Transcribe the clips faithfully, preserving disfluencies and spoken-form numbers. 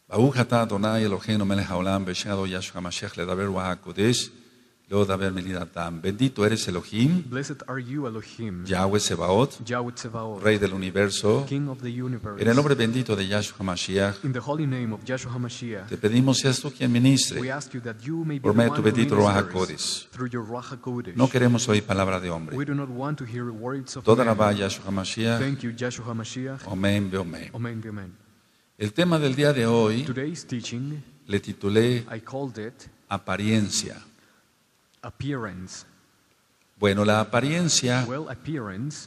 ברוך אתה אדוני אלוהינו מלך העולם בשערו ישוע המשיח לדבר רוח הקודש לא דבר מלידת העם. Bendito eres Elohim, Blessed are you, Elohim, Yahweh Sebaot, Yahweh Tsevaot, Rey del universo. King of the universe. En el nombre bendito de Yahshua HaMashiach, In the holy name of Yeshua HaMashiach, te pedimos seas tú quien ministre we ask you that you may be por the medio one de tu who bendito Ruach ministers HaKodesh. through your Ruach HaKodesh. No queremos oír palabra de hombre. We do not want to hear words of Toda la man. va Yahshua HaMashiach. Thank you, Yeshua HaMashiach. Amén, amén. Amen, amen. El tema del día de hoy Today's teaching, le titulé I called it apariencia. appearance. Bueno, la apariencia, Well, appearance,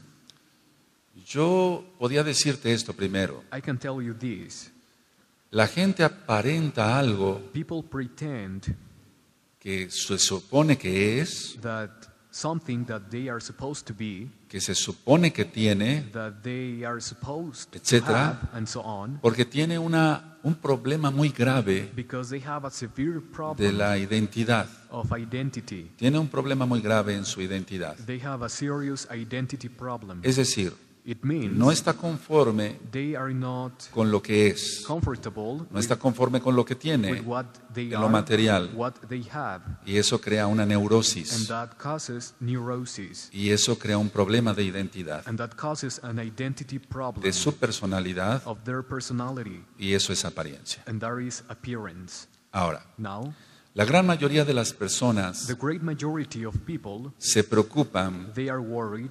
yo podía decirte esto primero. I can tell you this. La gente aparenta algo People pretend que se supone que es, that something that they are supposed to be, que se supone que tiene, that they are supposed to etcétera, have, and so on, porque tiene una, un problema muy grave because they have a severe de problem la identidad. of identity. Tiene un problema muy grave en su identidad. They have a serious identity problem. Es decir, It means no está conforme they are not con lo que es, comfortable no está conforme con lo que with tiene, what they en lo are, material. what they have, y eso crea una and neurosis, that causes neurosis, y eso crea un problema de identidad, and that causes an identity problem de su personalidad, of their personality, y eso es apariencia. and that is appearance. Ahora, Now, la gran mayoría de las personas the great majority of people, se preocupan they are worried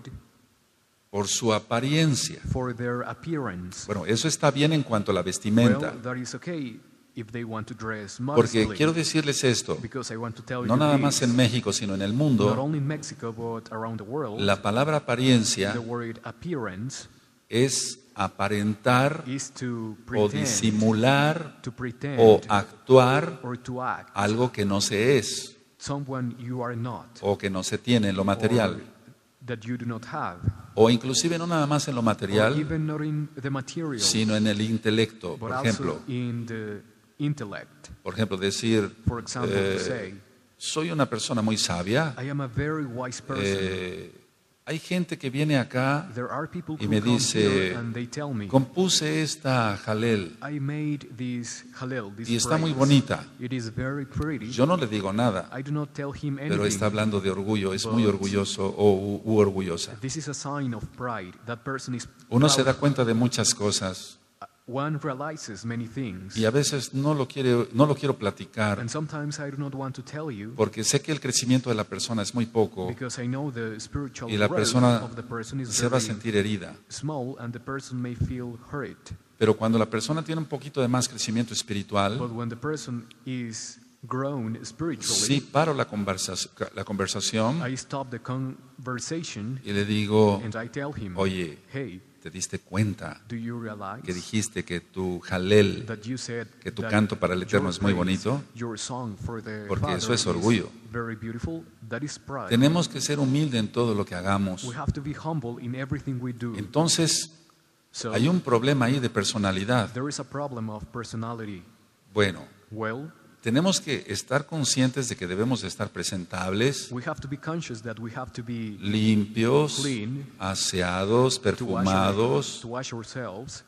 por su apariencia. for their appearance. Bueno, eso está bien en cuanto a la Well, vestimenta, that is okay if they want to dress porque modestly, quiero decirles esto, because I want to tell no you nada this, más en México, sino en el not mundo, only in Mexico but around the world, la palabra apariencia the word appearance es aparentar is to o pretend, disimular to pretend o actuar or to act algo que no se es someone you are not, o que no se tiene en lo material, or that you do not have, o inclusive no nada más en lo or material, even not in the material, sino en el intelecto. but Por also ejemplo, in the intellect. por ejemplo decir, For example, eh, to say, soy una persona muy sabia. I am a very wise person. Eh, hay gente que viene acá There are people y who me come dice, here and they tell me, compuse esta jalel I made this Hallel, this y está muy praise. bonita. It is very pretty. Yo no le digo nada, I do not tell him anything. pero está hablando de orgullo, es muy But- orgulloso o u, u orgullosa. This is a sign of pride. That person is Uno se da proud. cuenta de muchas cosas One realizes many things. y a veces no lo, quiere, no lo quiero platicar And sometimes I do not want to tell you porque sé que el crecimiento de la persona es muy poco because I know the spiritual y la growth persona of the person is se va a very sentir herida. small and the person may feel hurt. Pero cuando la persona tiene un poquito de más crecimiento espiritual, But when the person is grown spiritually, sí paro la, conversa la conversación I stop the conversation y le digo, and I tell him, oye, hey, ¿te diste cuenta do you realize que dijiste que tu jalel, that you said que tu that canto para el Eterno your es muy praise, bonito? your song for the Porque Father eso es is orgullo. very beautiful? That is pride. Tenemos que ser humildes en todo lo que hagamos. We have to be humble in everything we do. Entonces, So hay un problema ahí de personalidad. there is a problem of personality. Bueno, Well, tenemos que estar conscientes de que debemos estar presentables, we have to be conscious that we have to be limpios, clean, aseados, to wash, our- perfumados. to wash ourselves.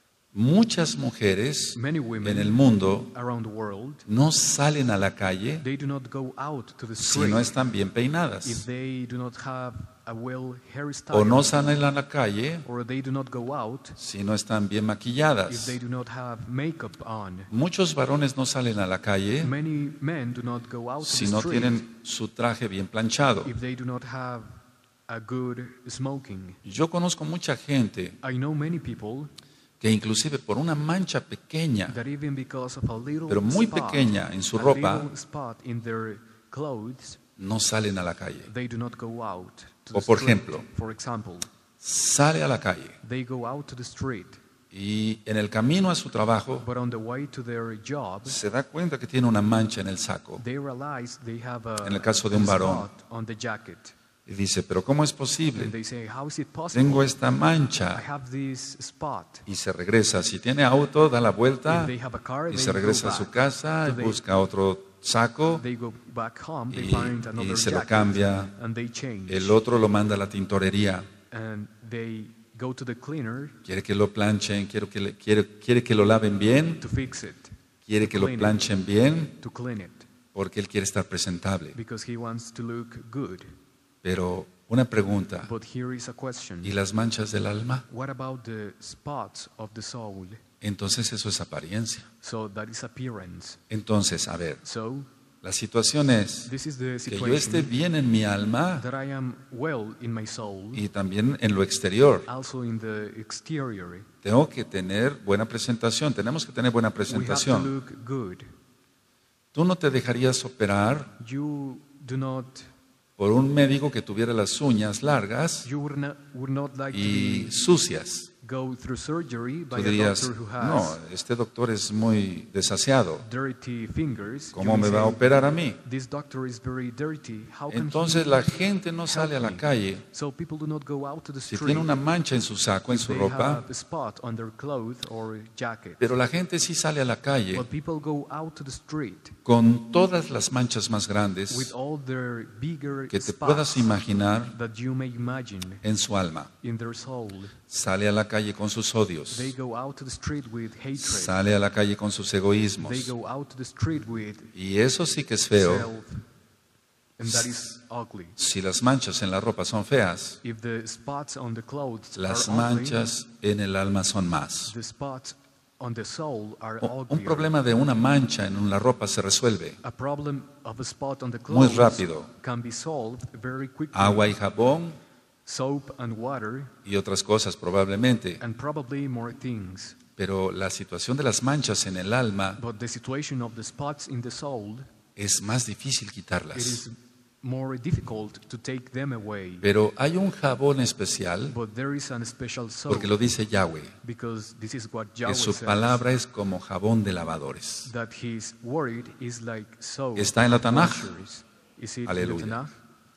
Muchas mujeres Many women en el mundo around the world, no salen a la calle they do not go out to the si street no están bien if peinadas. they do not have a well hairstyle, O no salen a la calle or they do not go out si no están bien if maquilladas. they do not have makeup on. Muchos varones no salen a la calle Many men do not go out to si the no street tienen su traje bien planchado. if they do not have a good smoking. Yo conozco mucha gente I know many people que inclusive por una mancha pequeña, that even because of a little pero muy spot, pequeña en su a ropa, little spot in their clothes, no salen a la calle. they do not go out to O the por street. ejemplo, For example, Sale a la calle they go out to the street, y en el camino a su trabajo but on the way to their job, se da cuenta que tiene una mancha en el saco. they realize they have a, En el caso de un a varón. spot on the jacket. Y dice, pero ¿cómo es And posible? they say, how is it possible? Tengo esta I mancha. have this spot. Y se regresa. Si tiene auto, da la vuelta If they have a car, y they se go regresa a back su casa y to the- busca otro saco. They go back home, they Y- find y another se lo jacket, cambia. and they change. El otro lo manda a la tintorería. And they go to the cleaner Quiere que lo planchen, quiere que, le- quiere, quiere que lo laven bien. to fix it. quiere que lo clean it. planchen bien To clean it, porque él quiere estar presentable. because he wants to look good. Pero una pregunta, But here is a question. ¿y las manchas del alma? What about the spots of the soul? Entonces eso es apariencia. So that is appearance. Entonces, a ver, So la situación es this is the que yo esté situation bien en mi alma that I am well in my soul, y también en lo exterior. also in the exterior. Tengo que tener buena presentación, tenemos que tener buena We have to presentación. look good. Tú no te dejarías operar You do not, por un médico que tuviera las uñas largas you would not, would not like y to sucias. be, go through surgery by Tú a dirías, doctor who has no, este doctor es muy desaseado. dirty fingers. You ¿Cómo may me va a say, operar a mí? this doctor is very dirty. How can Entonces he la gente no sale a la help me? calle. So people do not go out to the Si street. tiene una mancha en su saco, en if su they ropa, have a spot on their clothes or jacket. pero la gente sí sale a la calle But people go out to the street con todas las manchas más with grandes all their bigger que te puedas spots imaginar that you may imagine en su alma. in their soul. Sale a la calle con sus odios. They go out to the street with hatred. Sale a la calle con sus They egoísmos. go out to the street with Y eso sí que es feo. self. And that is ugly. Si las manchas en la ropa son feas, If the spots on the clothes las are ugly, manchas en el alma son más. the spots on the soul are Un uglier. problema de una mancha en la ropa se resuelve. A problem of a spot on the Muy clothes rápido. can be solved very quickly. Agua y jabón Soap and water y otras cosas probablemente. and probably more things. Pero la situación de las manchas en el alma But the situation of the spots in the soul, es más difícil it quitarlas. is more difficult to take them away. Pero hay un jabón especial, But there is a special soap, porque lo dice Yahweh, because this is what que Yahweh su says, palabra es como jabón de lavadores. that his word is like soap. Está en la Tanaj. washers. Is it Aleluya. in the Tanaj?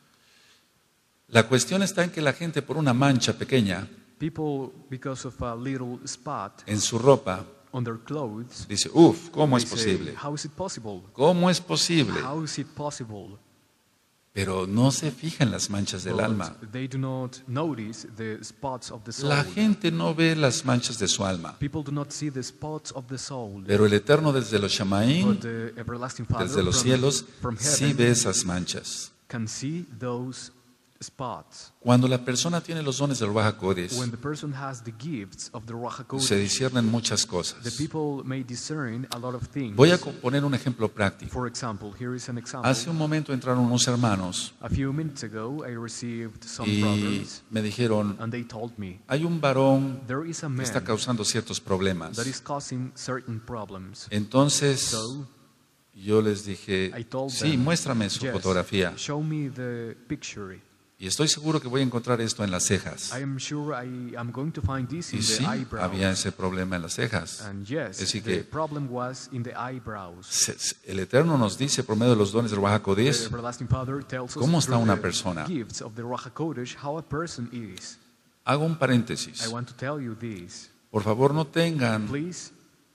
La cuestión está en que la gente por una mancha pequeña People, because of a little spot en su ropa, on their clothes, dice, uff, ¿cómo they es say, posible? how is it possible? ¿Cómo es posible? How is it possible? Pero no se fija en las manchas del But alma. they do not notice the spots of the soul. La gente no ve las manchas de su alma. People do not see the spots of the soul. Pero el Eterno desde los But Shamaín, the everlasting Father desde los from, cielos, from sí heaven ve esas manchas. can see those spots. Cuando la persona tiene los dones del Ruach HaKodesh, When the person has the gifts of the Ruach se HaKodesh, disciernen muchas the cosas. people may discern a lot of things. Voy a co- poner un ejemplo práctico. For example, here is an example. Hace un momento entraron unos hermanos A few minutes ago, I received some y brothers, me dijeron, and they told me hay un varón there is a que man está causando ciertos problemas. that is causing certain problems. Entonces So yo les dije, I told sí, them, muéstrame su yes, fotografía. show me the picture. Y estoy seguro que voy a encontrar esto en las cejas. I am sure I am going to find this Y in the sí, eyebrows. había ese problema en las cejas. And yes, Así the que problem was in the eyebrows. se- se- el Eterno nos dice por medio de los dones del Ruach The HaKodesh everlasting Father tells us ¿cómo está through una the persona? gifts of the Ruach HaKodesh how a person is. Hago un I paréntesis. want to tell you this. Por favor, no tengan Please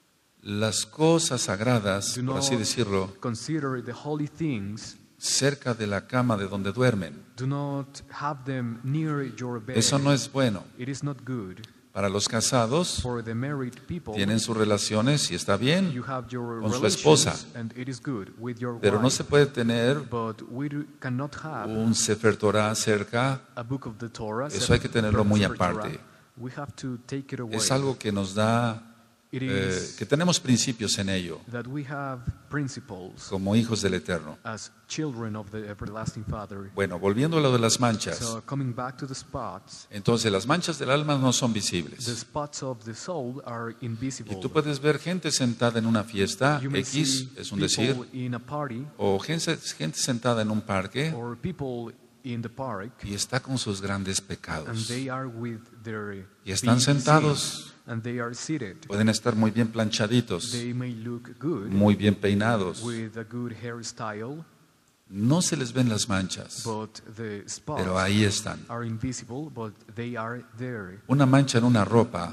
las cosas sagradas, do por not así decirlo, consider the holy things. cerca de la cama de donde duermen. Do not have them near your bed. Eso no es bueno. It is not good. Para los casados, For the married people, tienen sus relaciones y está you bien, have your con su relations, esposa. and it is good with your pero no wife. se puede tener But we do, cannot have un Sefer Torah cerca. a book of the Torah. Eso hay que tenerlo muy Sefer Torah. aparte. We have to take it away. Es algo que nos da, It eh, is que tenemos principios en ello, that we have principles como hijos del Eterno. as children of the everlasting Father. Bueno, volviendo a lo de las manchas. So coming back to the spots, Entonces, las manchas del alma no son the visibles. spots of the soul are invisible. Y tú puedes ver gente sentada en una fiesta, You may X see es un people decir, in a party o gente, gente sentada en un parque or people in the park, y está con sus grandes and pecados. they are with their Y están big sentados. sins, and they are seated. Pueden estar muy bien planchaditos, They may look good muy bien peinados. with a good hairstyle, No se les ven las manchas, but the spots pero ahí están. are invisible, but they are there. Una mancha en una ropa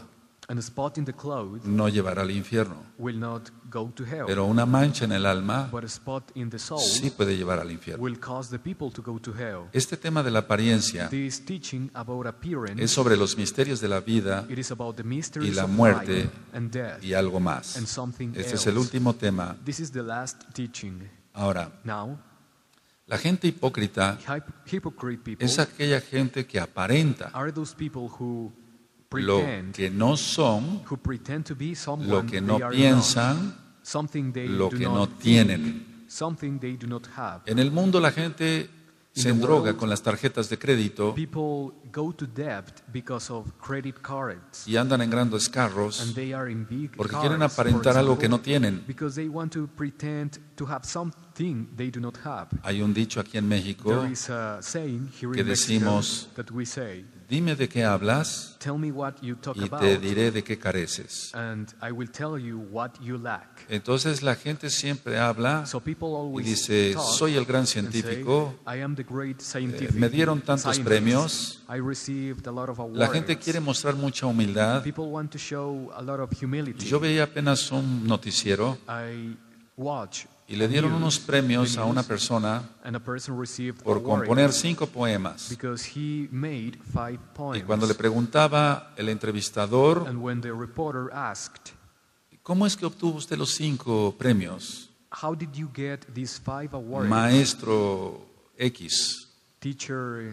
And a spot in the cloth no llevará al infierno, will not go to hell. pero una mancha en el alma But a spot in the soul sí puede llevar al infierno. will cause the people to go to hell. Este tema de la apariencia This teaching about appearance, es sobre los misterios de la vida it is about the y mysteries la of muerte life and death y algo más. and something Este else. es el último tema. This is the last teaching. Ahora, Now, la gente hipócrita hyp- hypocrite people es aquella gente que aparenta are those people who lo pretend, que no son, who pretend to be someone lo que no they are piensan, not, something they lo do que not no think, tienen. something they do not have. En el mundo la gente se the endroga world, con las tarjetas de crédito People go to debt because of credit cards, y andan en grandes and carros they are in big porque cars, quieren for aparentar algo que example, no tienen. because they want to pretend to have something they do not have. Hay un dicho aquí en México, There is a saying here que in Mexico decimos, that we say, dime de qué hablas tell me what you talk y about, te diré de qué careces. and I will tell you what you lack. Entonces la gente siempre habla So people y always dice, talk soy el gran and say, científico, I am the great eh, scientific me dieron tantos scientist. premios. I received a lot of awards. La gente quiere mostrar mucha humildad. People want to show a lot of humility. Yo veía apenas un noticiero I watch y le dieron news, unos premios the a una news, persona and a person received por award componer cinco poemas. because he made five Y poems. cuando le preguntaba el entrevistador, And when the reporter asked, ¿cómo es que obtuvo usted los cinco premios? how did you get these five awards? Maestro X. Teacher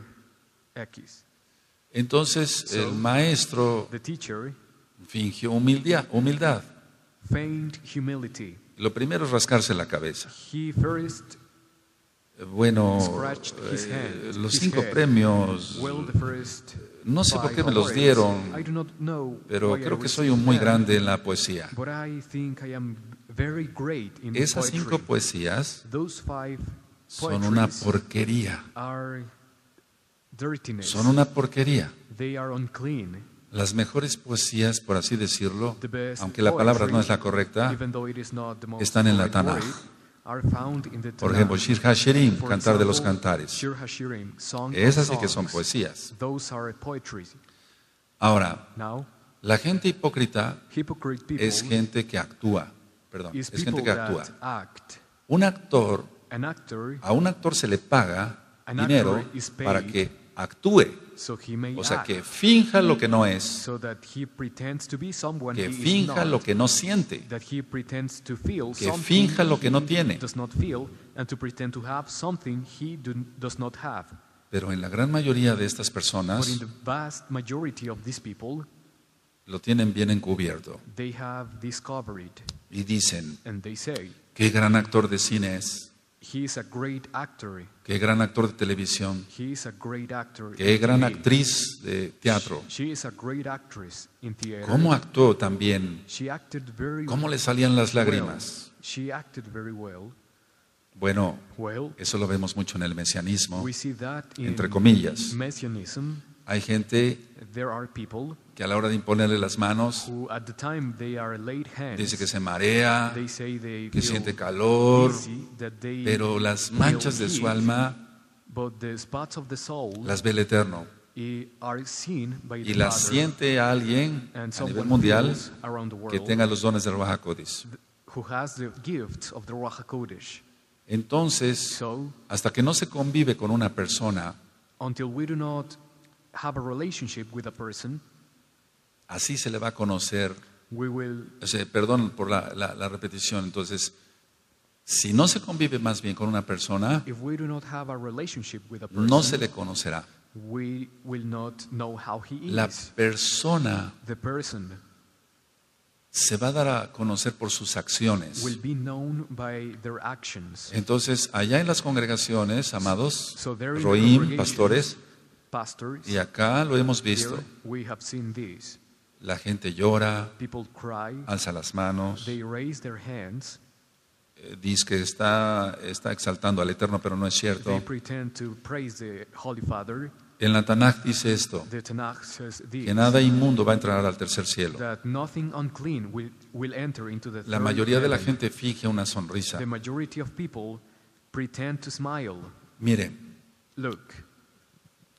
X. Entonces So, el maestro The teacher fingió humildad, humildad. feigned humility. Lo primero es rascarse la cabeza. He first Bueno, scratched his eh, hand, los his cinco head. premios, Well, the first no sé por five qué me los awards, dieron, I do not know pero why I creo que soy received un muy them, grande en la poesía. But I think I am very great in Esas poetry. cinco poesías Those five son una poetries porquería, are dirtiness. son una porquería. They are unclean. Las mejores poesías, por así decirlo, The best aunque la palabra poetry, no es la correcta, even though it is not the most están en la correct Tanaj. word, are found in the Por Tanakh. ejemplo, Shir HaShirim, For Cantar de los example, Cantares. Shir HaShirim, Song of Esas sí que son Songs. poesías. Those are poetry. Ahora, Now, la gente hipócrita hypocrite people es gente que actúa. Perdón, is es gente people que that actúa. act. Un actor, An actor, a un actor se le paga An dinero actor is paid para que actúe. so he may O sea, act, que finja lo que no es, so that he pretends to be someone que he is finja not, lo que no siente, that he pretends to feel que something finja lo que no he tiene. does not feel, and to pretend to have something he do, does not have. Pero en la gran mayoría de estas But in personas the vast majority of these people, lo tienen bien encubierto they have discovered, y dicen, and they say, qué gran actor de cine es, he is a great actor, qué gran actor de televisión, he is a great actor qué in gran T V. actriz de teatro. She is a great actress in theater. ¿Cómo actuó también? She acted very ¿Cómo le salían las well. lágrimas? She acted very well. Bueno, Well, eso lo vemos mucho en el mesianismo. we see that in Entre comillas. Messianism. Hay gente There are people que a la hora de imponerle las manos who, at the time they are laid hands, dice que se marea, they say they que feel siente calor, dizzy, that they pero las feel manchas de su heat, alma but the spots of the soul las ve el Eterno i- are seen by y the las Father, siente a alguien and a someone nivel mundial feels around the que world tenga los dones del Ruach HaKodesh. who has the gifts of the Ruach HaKodesh. Entonces, So, hasta que no se convive con una persona, until we do not have a relationship with a person, así se le va a conocer. we will, O sea, perdón por la, la- la repetición. Entonces, si no se convive más bien con una persona, if we do not have a relationship with a person, no se le conocerá. we will not know how he is. La persona The person se va a dar a conocer por sus acciones. will be known by their actions. Entonces, allá en las congregaciones, amados, So there in the Roim, congregations, pastores, Pastors, y acá lo hemos visto, here we have seen this. la gente llora, People cry, alza las manos, they raise their hands, eh, dice que está, está exaltando al Eterno, pero no es they cierto. pretend to praise the Holy Father. En la Tanaj dice esto, The Tanakh says this, que nada inmundo va a entrar al tercer cielo. that nothing unclean will, will enter into the La third mayoría de la heaven. gente finge una sonrisa. The majority of people pretend to smile. Mire, Look,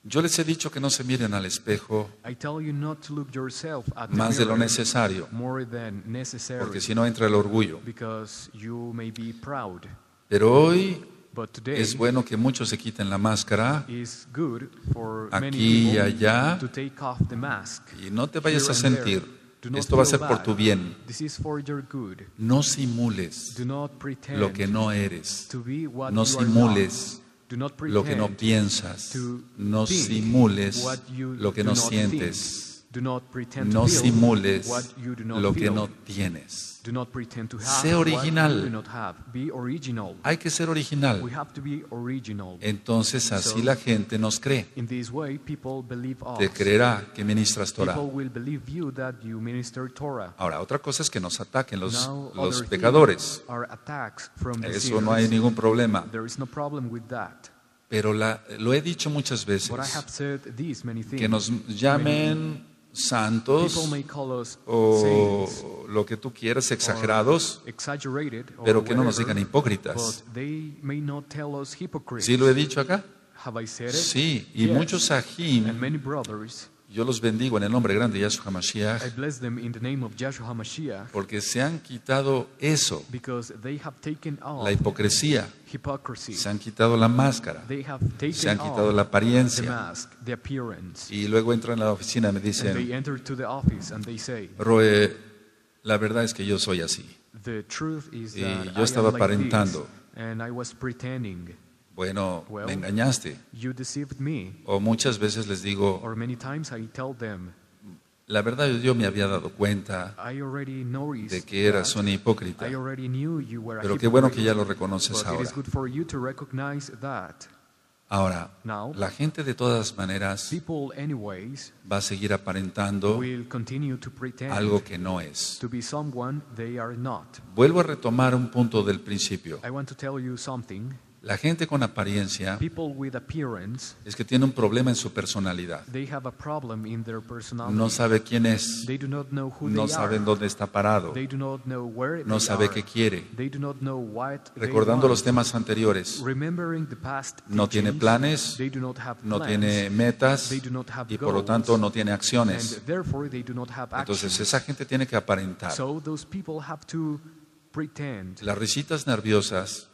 Yo les he dicho que no se miren al espejo I tell you not to look yourself at the más de lo mirror necesario, more than necessary, porque si no entra el orgullo. because you may be proud. Pero hoy But today es bueno que muchos se quiten la máscara is good for many aquí y people allá, to take off the mask. y no te vayas Here a and there. sentir. Do not Esto va a feel ser por bad. tu bien. This is for your good. No simules Do not pretend lo que no eres. to be what No you are simules not. Do not lo que no pretend piensas. to No think simules what you lo que do no not sientes. think. Do not pretend No to feel simules what you do not lo que feel. no tienes. Do not pretend to have Sé original. what you do not have. Be original. Hay que ser We original. have to be original. Entonces así So- la gente nos cree. In this way, people believe us. Te creerá que ministras Torah. People will believe you that you minister Torah. Ahora, otra cosa es que nos ataquen los, Now, los other pecadores. things are attacks from the Eso no hay sinners. ningún problema. There is no problem with that. Pero la- lo he dicho muchas But I veces, have said these many things. que nos llamen santos People may call us o saints, lo que tú quieras, exagerados, or exaggerated, or pero que no nos whatever, digan hipócritas. but they may not tell us hypocrites. ¿Sí lo he dicho acá? Have I said it? Sí, y Yes. muchos And ajim, many brothers, yo los bendigo en el nombre grande de Yahshua I Mashiach, bless them in the name of Joshua HaMashiach, porque se han quitado eso, because they have taken off la hipocresía, hypocrisy. se han quitado la máscara, They have taken se han off quitado la the apariencia, mask, the appearance. y luego entran en la oficina y me And they dicen, enter to the office and they say, Roe, la verdad es que yo soy así. the truth is Y that yo I estaba am like this, aparentando. and I was pretending. Bueno, Well, me engañaste. You deceived me. O muchas veces les digo, Or many times I tell them, la verdad yo me había dado cuenta I already noticed de que eras that. un hipócrita, I already knew you were a pero qué bueno que hypocrite, ya lo reconoces but it ahora. is good for you to recognize that. Ahora, Now, la gente de todas maneras people anyways va a seguir aparentando will continue to pretend algo que no es. to be someone they are not. Vuelvo a retomar un punto del principio. I want to tell you something. La gente con apariencia People with appearance, es que tiene un problema en su personalidad. they have a problem in their personality. No sabe quién es, They do not know who no they sabe en are. dónde está parado, They do not know where no they sabe are. qué quiere. They do not know what they Recordando los want. temas anteriores, Remembering the past no tiene teachings, planes, they do not have no plans, tiene metas they do not have y por lo goals, tanto no tiene acciones. and therefore they do not have Entonces actions. esa gente tiene que aparentar. So those people have to pretend Las risitas nerviosas,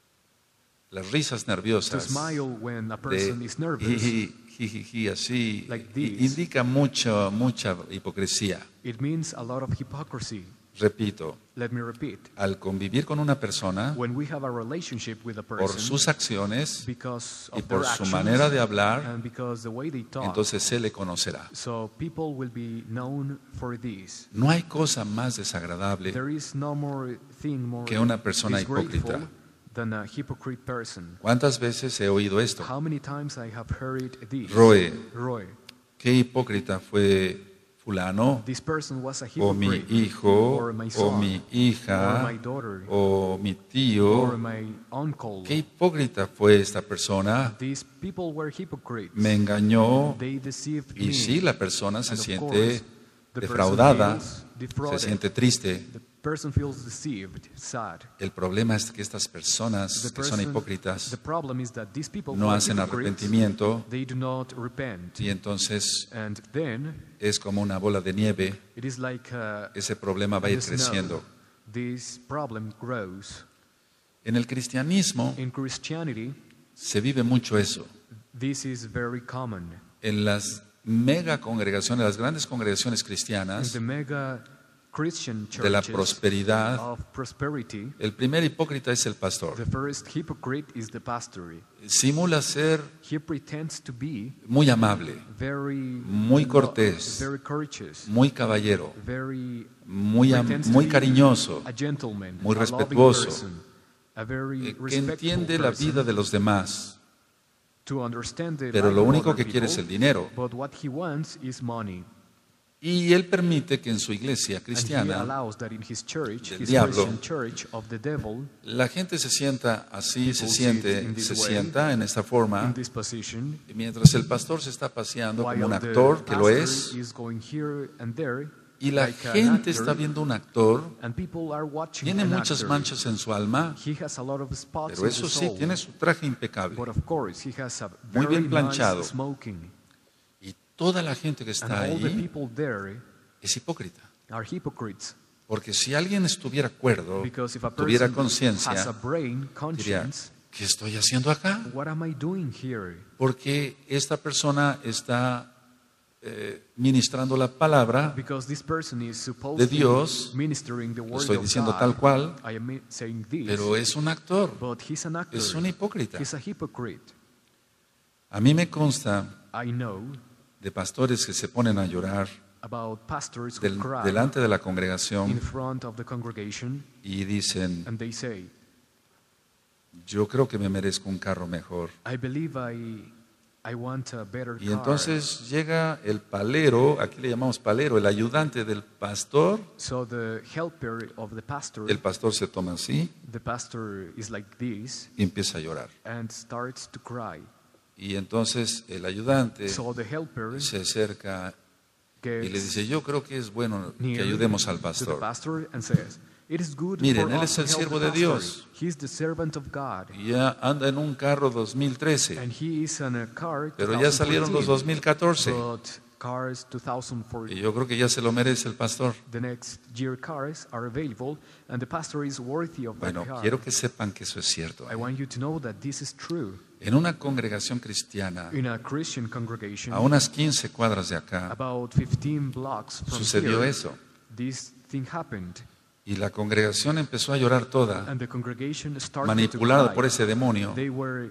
las risas to nerviosas smile when a person de is nervous. jiji, jijiji, así, Like i- this. indica mucho, mucha hipocresía. It means a lot of hypocrisy. Repito, Let me repeat. al convivir con una persona, When we have a relationship with a por person, sus acciones because y of por their su actions manera de hablar, and because the way they talk, entonces se le conocerá. so people will be known for this. No hay cosa más desagradable There is no more thing more que una persona disgraceful hipócrita. than a hypocrite person. ¿Cuántas veces he oído esto? How many times I have heard this? Roe, Roy, ¿qué hipócrita fue fulano? this person was a O mi hypocrite. hijo, or my o son, mi or hija, my daughter, o mi or tío. my uncle. ¿Qué hipócrita fue esta persona? These people were hypocrites. Me engañó They deceived y me. sí, la persona se And of siente course, the defraudada, person feels defrauded. se siente triste. The person feels deceived, sad. El problema es que estas personas The que son person- hipócritas The problem is that these people no who are hacen hypocrites, arrepentimiento they do not repent. y entonces And then es como una bola de nieve. it is like uh, Ese problema va a ir the snow. creciendo. This problem grows. En el cristianismo In Christianity, se vive mucho eso. this is very common. En las mega congregaciones, las grandes congregaciones In cristianas the mega Christian de la churches prosperidad, of prosperity, el primer hipócrita es el pastor. the first hypocrite is the pastor. Simula ser He pretends to be muy amable, very Muy cortés. very courteous, muy caballero, very muy, am- pretends to muy be cariñoso, a gentleman, muy a loving respetuoso, person, a very eh, que respectful entiende la person, vida de los demás, to understand the pero life lo of único other que quiere es people, el dinero. but what he wants is money. Y él permite que en su iglesia And he cristiana allows that in his church, del his diablo, Christian church of the devil, la gente se sienta así, se People siente, sit in this se way, sienta en esta in forma, this position, y mientras el pastor se está paseando como while un the actor, que lo pastor es, is going here and there, Y la like an gente actor, está viendo un actor, and people are watching tiene an muchas actor. manchas en su alma, He has a lot of spots pero in eso the sí, soul, tiene su traje impecable. but of course he has a Muy very bien planchado. nice smoking. Y toda la gente que And está all the ahí people there es hipócrita. are hypocrites. Porque si alguien estuviera cuerdo, Because if a tuviera person has conciencia, a brain, diría, conscience, ¿qué estoy haciendo acá? what am I doing here? Porque esta persona está eh, ministrando la palabra, Because this person is supposed de to Dios, be ministering the lo word estoy of diciendo God. tal cual, I am saying this, pero es un actor, but he's an actor. es un hipócrita. He's a hypocrite. A mí me consta I know de pastores que se ponen a llorar about pastors who del- cry delante de la in congregación front of the congregation, y dicen, and they say, yo creo que me merezco un carro mejor. I believe I, I want a better Y car. entonces llega el palero, aquí le llamamos palero, el ayudante del pastor. So the helper of the pastor, El pastor se toma así the pastor is like this y empieza a llorar. and starts to cry. Y entonces el ayudante So the helper se acerca y le gets dice, yo creo que es bueno que near ayudemos al to the pastor. pastor and says, it is good Miren, for él us es to el help siervo the de pastor. Dios. He's the servant of God. Y ya anda en un carro dos mil trece, And he is in a car pero ya salieron los dos twenty fourteen, mil catorce. but cars two thousand Y fourteen, yo creo que ya se lo merece el pastor. the next year cars are available, and the pastor is worthy of that Bueno, car. quiero que sepan que eso es cierto. I want you to know that this is true. En una congregación cristiana, In a Christian congregation, a unas quince cuadras de acá, about fifteen blocks from sucedió here, eso. this thing happened, Y la congregación empezó a llorar toda, and the congregation started manipulada to por cry. ese demonio They were,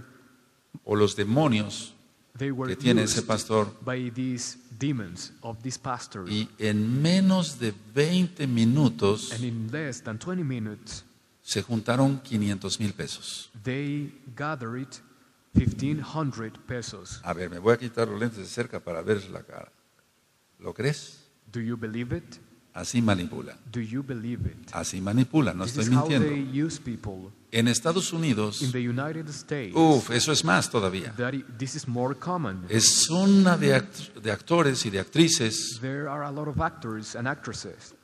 o los demonios they were que tiene used ese pastor. by these demons of this pastor. Y en menos de veinte minutos And in less than twenty minutes, se juntaron quinientos mil pesos. they gathered fifteen hundred pesos. A ver, me voy a quitar los lentes de cerca para ver la cara. ¿Lo crees? Do you believe it? Así manipulan. Do you believe it? Así manipulan, no This estoy is how they mintiendo. use people. En Estados Unidos, In the United States, uff, eso es más todavía. that i- this is more common. Es una de, act- de actores y de actrices. There are a lot of actors and actresses.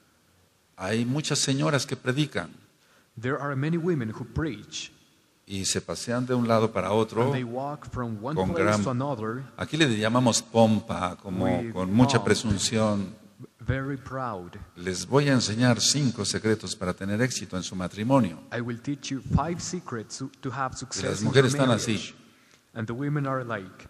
Hay muchas señoras que predican There are many women who preach, y se pasean de un lado para otro. and they walk from one con place gran- to another, Aquí le llamamos pompa, como With con mucha pomp. presunción. very proud. Les voy a enseñar cinco secretos para tener éxito en su matrimonio. I will teach you five secrets to, to have success las in your mujeres están marriage. así. And the women are like,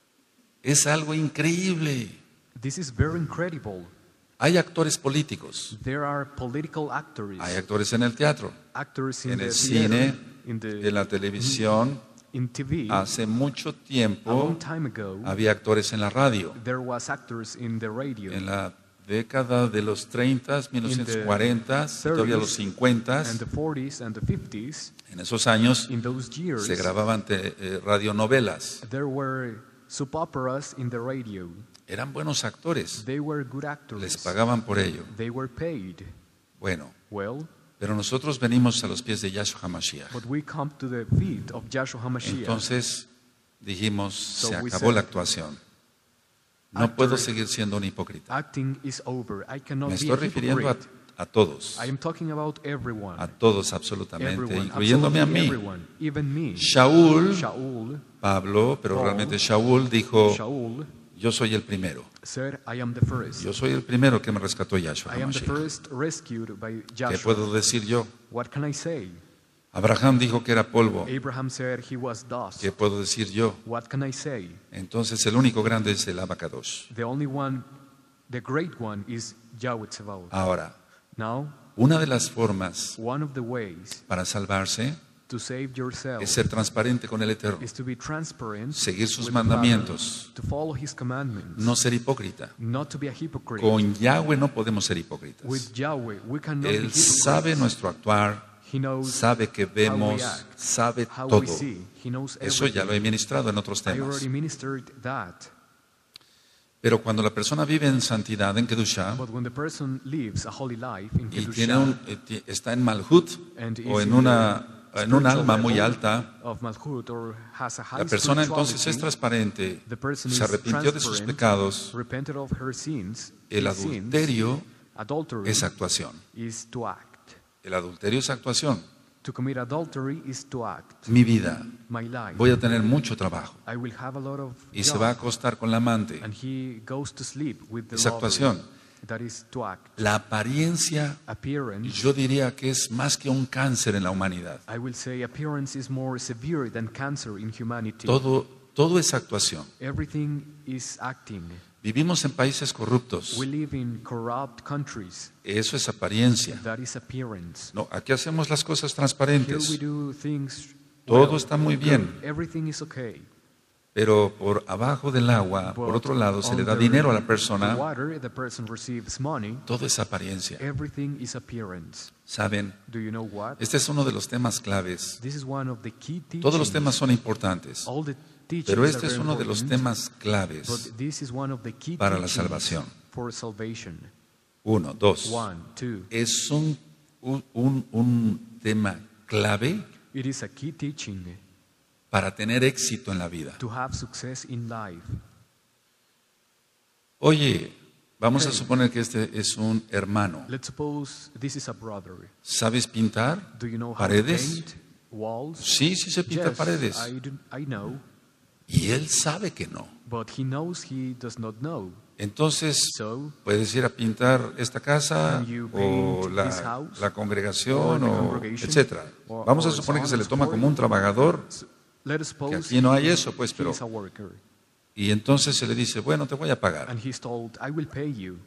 Es algo increíble. this is very incredible. Hay actores políticos, There are political actors, hay actores en el teatro, actors in en the el theater, cine, in the en la televisión. in T V. Hace mucho A long tiempo time ago, había actores en la radio. there was actors in the radio. En la década de los treinta, mil novecientos cuarenta, y todavía los cincuenta, and the forties and the fifties, en esos años in those years, se grababan te- eh, radionovelas. there were soap operas in the radio. Eran buenos actores, They were good les actors. pagaban por ello. They were paid Bueno, well, pero nosotros venimos a los pies de Yahshua HaMashiach. but we come to the feet of Yahshua HaMashiach. Entonces dijimos, So se we acabó said, la actuación. No Actor- puedo seguir siendo un hipócrita. Acting is over. I cannot Me be estoy a refiriendo a, hypocrite. a todos, I am talking about everyone. a todos absolutamente, Everyone, incluyéndome a absolutely mí. everyone, even me. Shaul, Shaul, Pablo, pero Paul, realmente Shaul dijo, Shaul yo soy el primero. said, I am the first. Yo soy el primero que me rescató Yahshua I am the HaMashiach. first rescued by ¿Qué Joshua. puedo decir yo? What can I say? Abraham dijo que era polvo. Abraham said he was dust. ¿Qué puedo decir yo? What can I say? Entonces el único grande es el Abacadosh. The only one, the great one is Yahweh Tsevaot. Ahora, Now, una de las formas one of the ways para salvarse to save yourself es ser transparente con el Eterno, is to be transparent, seguir sus with the mandamientos, Father, to follow His commandments, no ser hipócrita. not to be a hypocrite. Con Yahweh no podemos ser hipócritas. With Yahweh, we cannot be Él hypocrites. sabe nuestro actuar, He knows sabe que vemos, how we act, sabe how todo. we see. He knows Eso ya lo he everything. ministrado en otros I temas. already ministered that. Pero cuando la persona vive en santidad, en Kedushá, But when the person lives a holy life in y Kedusha tiene un, eh, ti- está en Malhut and is o en, in una, the en un spiritual alma muy level alta, of Malchut or has a high la persona entonces es spirituality, transparente, the person se is arrepintió de sus transparent, pecados, repented of her sins, el his sins, adulterio Adultery es actuación. is to act. El adulterio es actuación. To commit adultery is to act. Mi vida, My life. voy a tener mucho trabajo I will have a lot of y se job, va a acostar con la amante. and he goes to sleep with the Es lover. actuación. That is to act. La apariencia, Appearance, yo diría que es más que un cáncer en la humanidad. I will say appearance is more severe than cancer in humanity. Todo, todo es actuación. Everything is acting. Vivimos en países corruptos. We live in corrupt countries. Eso es apariencia. That is appearance. No, aquí hacemos las cosas Here we transparentes. do things Todo well, está muy good. bien. Everything is okay. Pero por abajo del agua, por But otro lado, se le da under dinero a la the persona. water, the person receives money. Todo es apariencia. Everything is appearance. ¿Saben? Do you know what? Este es uno de los temas claves. This is one of the key teachings. Todos los temas son importantes, All the teachings pero are este es very uno de los important, temas claves. but this is one of the key para la teachings salvación. for salvation. Uno, dos. One, two. Es un, un, un- un tema clave It is a key teaching para tener éxito en la vida. to have success in life. Oye, vamos a Hey. suponer que este es un hermano. Let's suppose this is a brother. ¿Sabes pintar Do you know how paredes? to paint walls? Sí, sí se pinta Yes, paredes. I, do, I know, Y él sabe que no. but he knows he does not know. Entonces, So, puedes ir a pintar esta casa Can you o paint la, this house? la congregación, Or the o congregation? etcétera. Or- Vamos a or suponer que so se on le and toma so como un forth. trabajador s- let us suppose aquí no hay he- eso, pues, he pero- is a worker. y entonces se le dice, bueno, te voy a pagar. And he's told, I will pay you.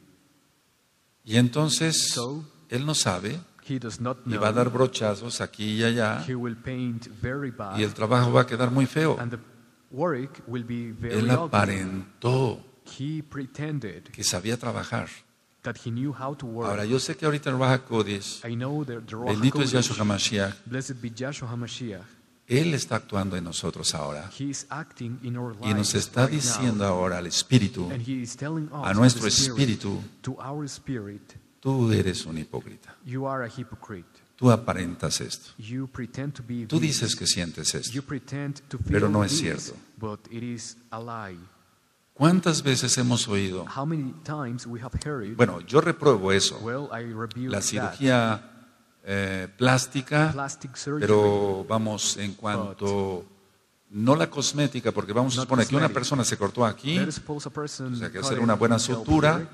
Y entonces So, él no sabe he does not y know. va a dar brochazos aquí y allá He will paint very bad. y el trabajo va a quedar muy feo. And the work will be very Él ugly. aparentó He pretended que sabía trabajar. that he knew how to work. Ahora, yo sé que ahorita el Raja Kodesh, I know that the Ruach bendito es HaKodesh, Yahshua HaMashiach, blessed be Yahshua HaMashiach, Él está actuando en nosotros ahora he is acting in our y nos lives está right diciendo now. ahora al Espíritu, And he is telling us, a nuestro the Spirit, espíritu, to our spirit, tú eres un hipócrita. you are a hypocrite. Tú aparentas esto. You pretend to be Tú this. dices que sientes esto. You pretend to feel Pero no es this, cierto. but it is a lie. ¿Cuántas veces hemos oído? How many times we have heard, Bueno, yo repruebo eso. well, I rebuke La that. cirugía eh, plástica, Plastic surgery, pero vamos en cuanto, no la cosmética, porque vamos a Not suponer que una cosmetic. persona se cortó aquí, let us suppose a person o sea, que cut hacer a una buena himself sutura, here.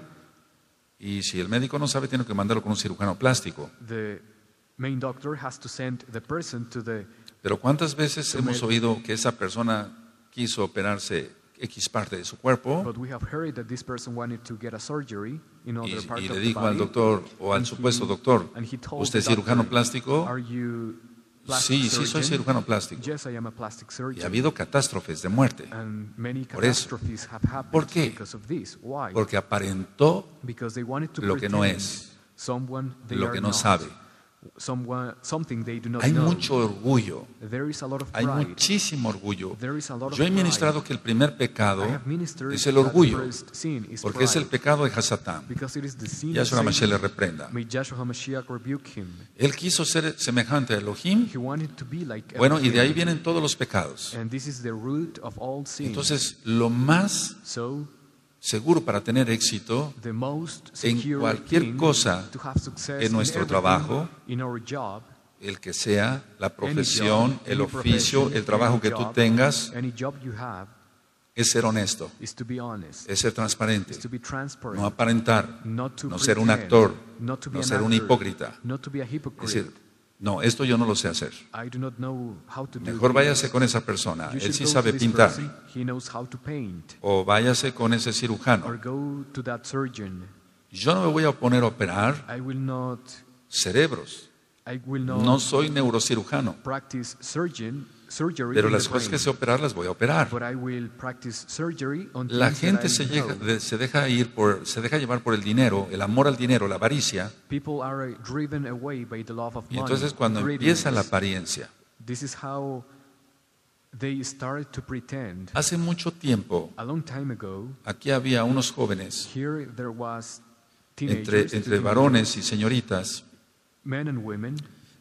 y si el médico no sabe, tiene que mandarlo con un cirujano plástico. The main doctor has to send the person to the Pero ¿cuántas veces To hemos med- oído que esa persona quiso operarse X parte de su cuerpo but we have heard that this person wanted to get a surgery in y, other part y of le the dijo al body, doctor o al and supuesto he- doctor, and he told ¿usted es the cirujano doctor, plástico? Are you plastic Sí, sí soy surgeon? cirujano plástico. Yes, I am a plastic Y surgeon. ha habido catástrofes de muerte, And many Por eso. catastrophes have happened ¿Por qué? because of this. Why? porque aparentó Because they wanted to lo que no pretend es, someone they lo are que no not. sabe. Someone, something they do not Hay know. mucho orgullo, There is a lot of hay pride. muchísimo orgullo. There is a lot of Yo he pride. ministrado que el primer pecado I have ministered es el that the orgullo, first sin is porque es el pride, pecado de Hasatán. because it is the sin of Yahshua HaMashiach le Satan. reprenda. May Yahshua HaMashiach rebuke him. Él quiso ser semejante a Elohim. He wanted to be like Bueno, y de ahí Elohim. vienen todos los pecados. And this is the root of all sin. Entonces, lo más So, seguro para tener éxito the most en secure cualquier thing cosa to have success en nuestro in everything, trabajo, in our job, el que sea, la any profesión, job, el any oficio, profession, el trabajo any que tú job, tengas, any job you have, es ser honesto, is to be honest, es ser transparente, is to be transparent, no aparentar, not to no ser un pretend, actor, not to be no an ser un actor, hipócrita. not to be a Es hypocrite. decir, no, esto yo no lo sé hacer. I do not know how to do Mejor this. váyase con esa persona, You él should sí go sabe to this pintar. person, he knows how to paint. O váyase con ese Or cirujano. go to that surgeon. Yo no me voy a poner a operar I will not, cerebros. I will not No soy neurocirujano, practice surgeon, surgery pero in las the cosas que brain. sé operar las voy a operar. But I will practice surgery on La things that gente I se, know. llega- de- se deja ir por, se deja llevar por el dinero, el amor al dinero, la avaricia, People are driven away by the love of y money. entonces cuando greediness. empieza la apariencia, This is how they started to pretend. hace mucho tiempo, A long time ago, aquí había unos jóvenes, here there was entre, teenagers, entre teenagers, varones y señoritas, men and women,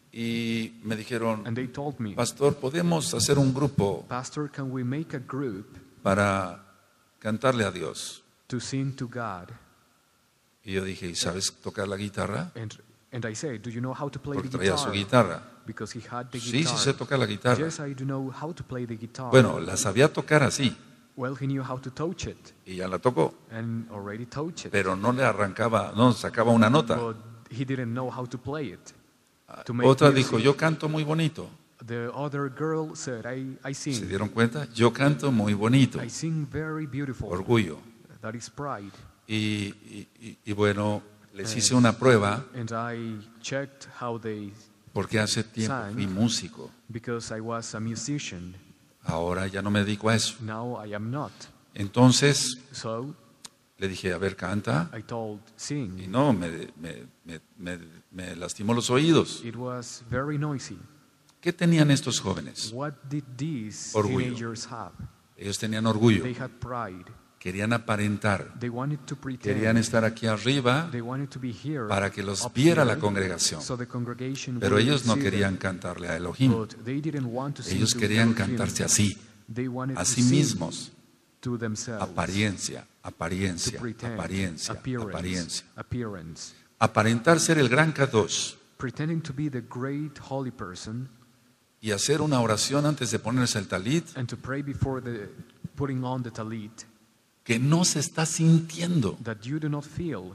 y me dijeron, and they told me, pastor, ¿podemos hacer un grupo Pastor, can we make a group para cantarle a Dios? to sing to God? Y yo dije, ¿y sabes tocar la guitarra? And, and I said, do you know how to play Porque the traía su guitar? guitarra. Because he had the Sí, guitar. sí sé tocar la guitarra. Yes, I do know how to play the guitar. Bueno, la sabía tocar así Well, he knew how to touch it y ya la tocó, and already touched it. pero no le arrancaba, no sacaba una nota. But he didn't know how to play it. To make Otra music. dijo, yo canto muy bonito. The other girl said, I, I ¿Se sing. dieron cuenta? Yo canto muy bonito. I sing very beautiful. Orgullo. That is pride. Y, y- y- y bueno, les hice una prueba And I checked how they, porque hace tiempo Sang. fui músico. because I was a musician. Ahora ya no me dedico a eso. Now I am not. Entonces So le dije, a ver, canta. I told, Y sing. no, me, me, me, me, me lastimó los oídos. It was very noisy. ¿Qué tenían estos jóvenes? What did these Orgullo. teenagers have? Ellos tenían orgullo, They had pride. querían aparentar, They wanted to pretend. querían estar aquí arriba They wanted to be here para que los up viera here, la congregación. so the congregation Pero would ellos no see them. querían cantarle a Elohim. But they didn't want to sing Ellos to querían Elohim. cantarse así, They wanted a to sí sing mismos. to themselves. Apariencia, To apariencia, pretend. apariencia, Appearance. apariencia. Appearance. Aparentar ser el gran Kadosh Pretending to be the great holy person y hacer una oración antes de ponerse el talit and to pray before the putting on the talit que no se está sintiendo that you do not feel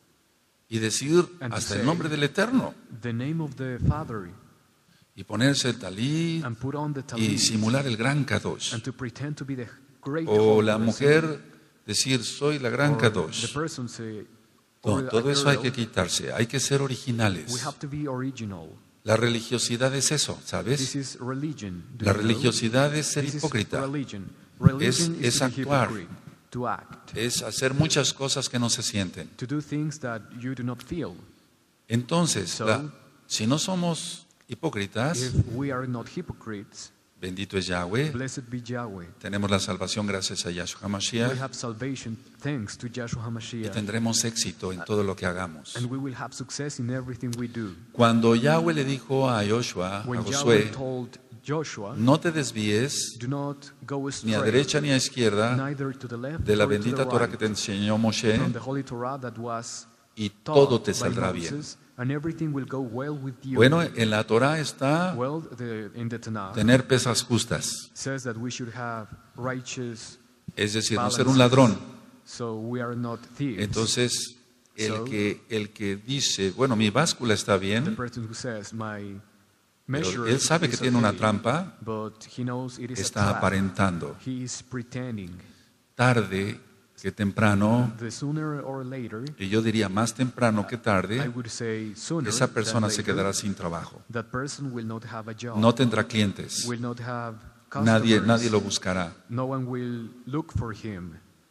y decir And to hasta el say- nombre del Eterno the name of the Father y ponerse el talit and put on the y talit simular el gran Kadosh. and to pretend to be the great O holy la person, mujer decir soy la gran or the Kadosh. person say, No, or a todo eso hay girl, que quitarse, hay que ser we originales. have to be original. La religiosidad es eso, This ¿sabes? is religion. Do La you know? religiosidad es ser This is hipócrita, religion. Religion Es- is es to be actuar. hypocrite, to act, es hacer muchas cosas que no se sienten. to do things that you do not feel. Entonces, So- la- si no somos hipócritas, If we are not hypocrites, bendito es Yahweh, blessed be Yahweh. tenemos la salvación gracias a Yahshua We HaMashiach have salvation thanks to Yahshua y HaMashiach. tendremos éxito en todo lo que hagamos. And we will have success in everything we do. Cuando Yahweh le dijo a Joshua, a When Yahweh Josué, told Joshua, no te desvíes do not go ni a astray, derecha ni a izquierda neither to the left de la nor to the bendita Torah que right, te enseñó Moshe from the holy Torah that was y taught todo te by saldrá bien. Moses, and everything will go well with you. Bueno, en la Torah está Well, the, in the Tanakh tener pesas justas, says that we should have righteous es decir, no ser balances, un ladrón. so we are not thieves. Entonces, el So- que, el que dice, bueno, mi báscula está the bien, person who says my pero measure él sabe que is tiene una okay, trampa, but he knows it is a está trap. aparentando. He is pretending. Tarde que temprano, The sooner or later, y yo diría más temprano que I tarde, would say sooner esa than persona se later, quedará sin trabajo. that person will not have a job, No tendrá clientes. will not have Nadie, customers, nadie lo buscará. no one will look for him.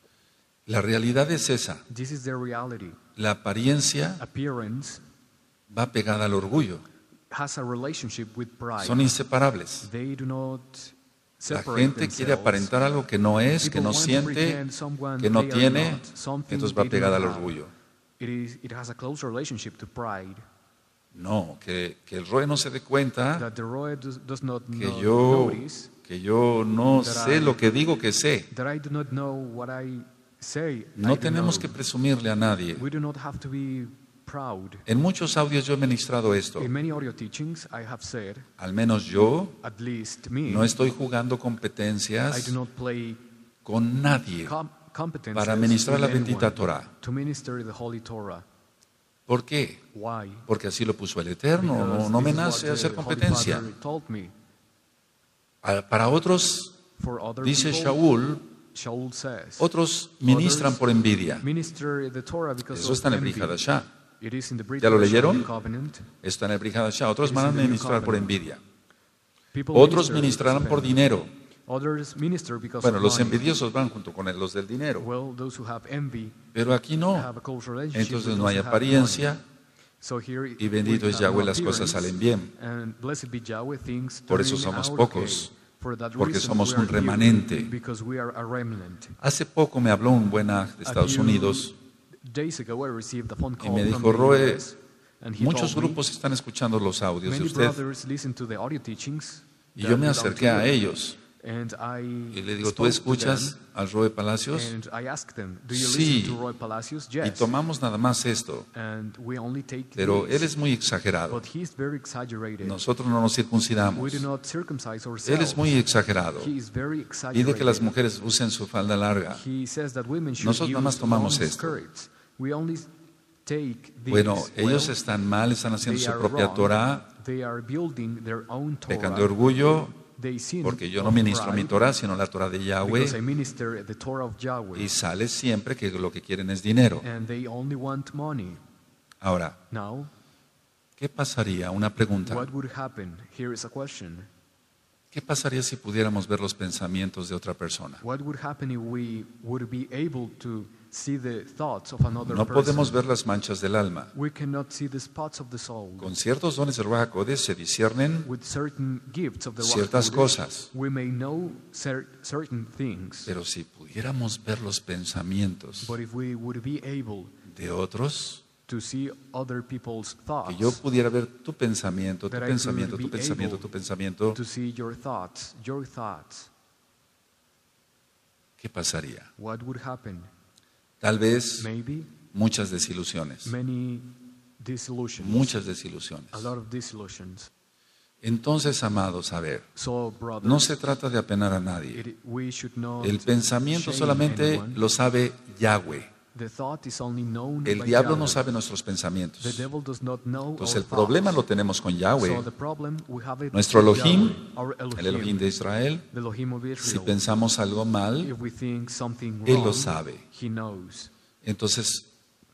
La realidad es esa. This is the reality. La apariencia Appearance va pegada al orgullo. has a relationship with pride. Son inseparables. They do not La separate gente quiere themselves. aparentar algo que no es, que People no want to siente, pretend someone que no they are tiene, not, something entonces va they do pegada al not have. orgullo. It, is, it has a close relationship to pride. No, que, que el roe no se dé cuenta That the Roy does, does not que know, yo, notice que yo no that sé I- lo que digo que sé. that I do not know what I say. I No do tenemos que know. presumirle a nadie. We do not have to be proud. En muchos audios yo he ministrado esto. In many audio teachings, I have said, Al menos yo at least me, no estoy jugando I competencias do not play con nadie com- competences para ministrar la with anyone bendita Torah. to minister the Holy Torah. ¿Por qué? Why? Porque así lo puso el Eterno. No, Because no me this is what nace the hacer Holy competencia. Father told me. A- Para otros, For other dice people, Shaul, Shaul says, otros ministran por envidia. minister the Torah because Eso of está en el envy. Brit Hadashah. It is in the Brit ¿Ya lo Hadashah leyeron? Covenant. Está en el Brit Hadashah. Otros It is van a in the New ministrar por Covenant. envidia. People Otros minister ministrarán por because of dinero. envy. Others minister because Bueno, of los money. envidiosos van junto con los del dinero. Well, those who have envy Pero aquí no. have a close relationship Entonces with no those hay who have apariencia. money. So here Y bendito we es have Yahweh, no las cosas appearance, salen bien. and blessed be Yahweh, things Por eso turn somos out pocos, okay. For that porque reason, somos we are un here, remanente. because we are a remnant. Hace poco me habló un buena de A Estados few Unidos days ago, I received a phone y call me from dijo, the Roe, U S, and he muchos told me, grupos están escuchando los audios de many usted. brothers listen to the audio teachings Y that yo me belong acerqué to a you. ellos And I Y le digo, ¿tú spoke to escuchas them, al Roy Palacios? and I asked them, do you Sí. listen to Roy Palacios? Y Yes. tomamos nada más esto. And we only take Pero this. él es muy exagerado. But he's very exaggerated. Nosotros no nos circuncidamos. We do not circumcise ourselves. Él es muy exagerado. He is very Pide exaggerated. que las mujeres usen su falda larga. He says that women should Nosotros nada más use tomamos long esto. skirts. We only take these. Bueno, Well, ellos están mal, están haciendo they su are propia wrong. Torah, They are building their own Torah. pecan de orgullo, They sin porque yo no of ministro mi pride, Torah, sino la Torah de because I Yahweh, minister the Torah of Yahweh. y sale siempre que lo que quieren es dinero. And they only want money. Ahora, Now, ¿qué pasaría? Una pregunta. what would happen? Here is a question. ¿Qué pasaría si pudiéramos ver los pensamientos de otra persona? What would happen if we would be able to see the thoughts of another No person? podemos ver las manchas del alma. We cannot see the spots of the soul. Con ciertos dones del Ruach HaKodesh se disciernen With certain gifts of the Ruach ciertas HaKodesh, cosas. we may know cer- certain things. Pero si pudiéramos ver los pensamientos But if we would be able de otros, to see other people's que thoughts, yo pudiera ver tu pensamiento, tu That I pensamiento, could tu be pensamiento, able tu pensamiento, to see your thoughts, your thoughts, ¿qué pasaría? what would happen? Tal vez Maybe muchas desilusiones, many disillusions, muchas desilusiones. a lot of disillusions. Entonces, amados, a ver, So, brothers, no se trata de apenar a nadie. it, we should not El pensamiento shame solamente anyone. lo sabe Yahweh. The thought is only known El by diablo Yahweh. no sabe nuestros The pensamientos. devil does not know Entonces, our el problema thoughts. lo tenemos con So Yahweh. the problem, we have it Nuestro with Elohim, Yahweh, our el Elohim, Elohim de Israel, the Elohim of si Israel. pensamos algo mal, If we think something Él wrong, lo sabe. he knows. entonces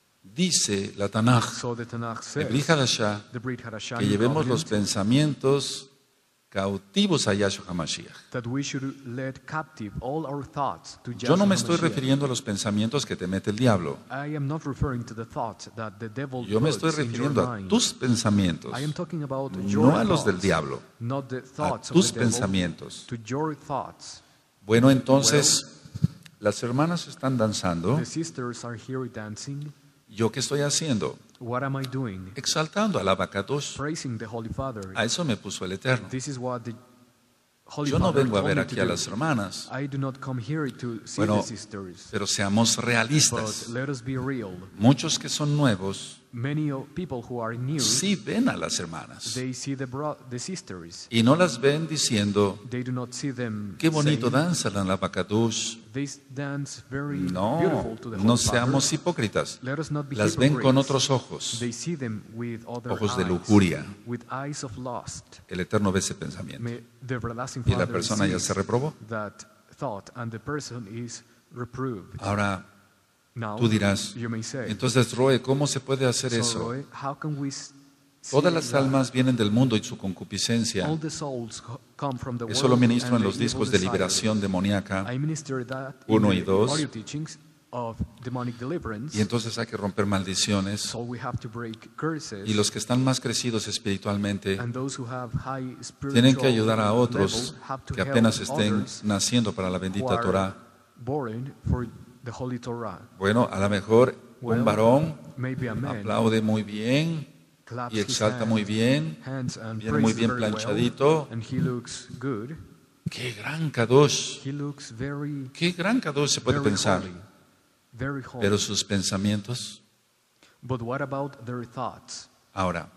dice la Tanaj, So the Tanakh el says, Brit Hadashah, the Brit Hadashah que llevemos los covenant, pensamientos cautivos a Yahshua HaMashiach. that we should let captive all our thoughts to Yo no me estoy Yahshua HaMashiach. refiriendo a los pensamientos que te mete el diablo. I am not referring to the thoughts that the devil Yo me puts estoy in your refiriendo a mind. tus pensamientos, I am talking about your no a los del thoughts, diablo, not the a thoughts tus of the devil, pensamientos. to your thoughts. Bueno, entonces, las hermanas están danzando. The sisters are here dancing. ¿Yo qué estoy haciendo? What am I doing? Exaltando al Abacadosh. Praising the Holy Father. A eso me puso el Eterno. This is what the Holy Yo no Father vengo a told ver me aquí to a do. las hermanas, I do not come here to see Bueno, the sisters. pero seamos But realistas. let us be real. Muchos que son nuevos Many of people who are new, sí ven a las hermanas they see the, bro- the sisters. y no las ven diciendo, They do not see them qué bonito saying, danza la Abacadosh. they dance very No, beautiful to the Holy no Father. seamos hipócritas. Let us not be Las ven con hypocrites. otros ojos. They see them with other Ojos de eyes, lujuria. with eyes of lust. El Eterno ve ese pensamiento. May the everlasting Y la Father persona ya sees se reprobó. that thought, and the person is reproved. Ahora, Now, tú dirás, you may say, entonces, Roe, ¿cómo se puede hacer so, eso? Roy, how can we s- see Todas las that almas vienen del mundo y su concupiscencia. all the souls co- come from the Eso lo world ministro and en los the evil discos de desires? liberación demoníaca. I minister that Uno in y the dos. audio teachings of demonic deliverance. Y entonces hay que romper maldiciones. So we have to break curses. Y los que están más crecidos espiritualmente And those who have high spiritual tienen que ayudar a otros level have to que help apenas estén others naciendo para la who bendita are Torah. born for the Holy Torah. Bueno, a lo mejor Well, un varón maybe a man aplaude muy bien claps y his exalta hand- muy bien. hands and Viene muy praises bien very well, planchadito. and he looks good. ¡Qué gran Kadosh! He looks very, ¡Qué gran Kadosh se puede very pensar! holy, very holy. Pero sus pensamientos. But what about their thoughts? Ahora,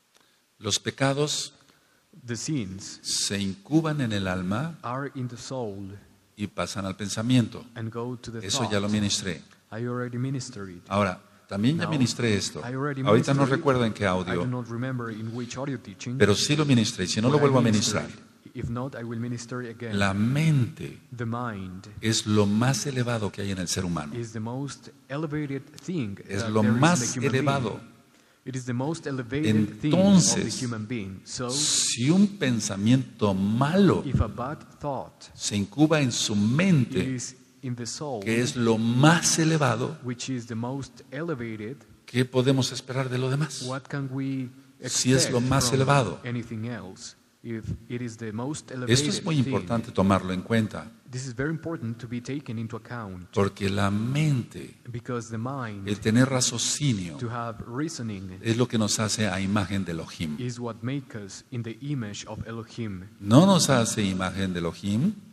los pecados The sins se incuban en el alma are in the soul y pasan al pensamiento. and go to the Eso thought. ya lo ministré. I already ministered it. Ahora, también ya No, ministré esto. I already Ahorita no ministered it. recuerdo en qué I do audio, not remember in which audio teaching. pero sí lo ministré. Y si no lo but I vuelvo a ministered ministrar. it. If not, I will minister it again. La mente The mind es lo más elevado que hay en el ser humano. is the most elevated thing Es that lo there is in más the human elevado. being. It is the most elevated thing of Entonces, the human being. So, Si un pensamiento malo if a bad thought se incuba en su mente, is in the soul, que es lo más elevado, which is the most elevated, ¿qué podemos esperar de lo demás? what can we Si es expect lo más from elevado. anything else? If it is the most elevated Esto es muy thing, importante tomarlo en cuenta, this is very important to be taken into account, porque la mente, because the mind, el tener raciocinio, to have reasoning, es lo que nos hace a imagen de Elohim. is what makes us in the image of Elohim. No nos hace imagen de Elohim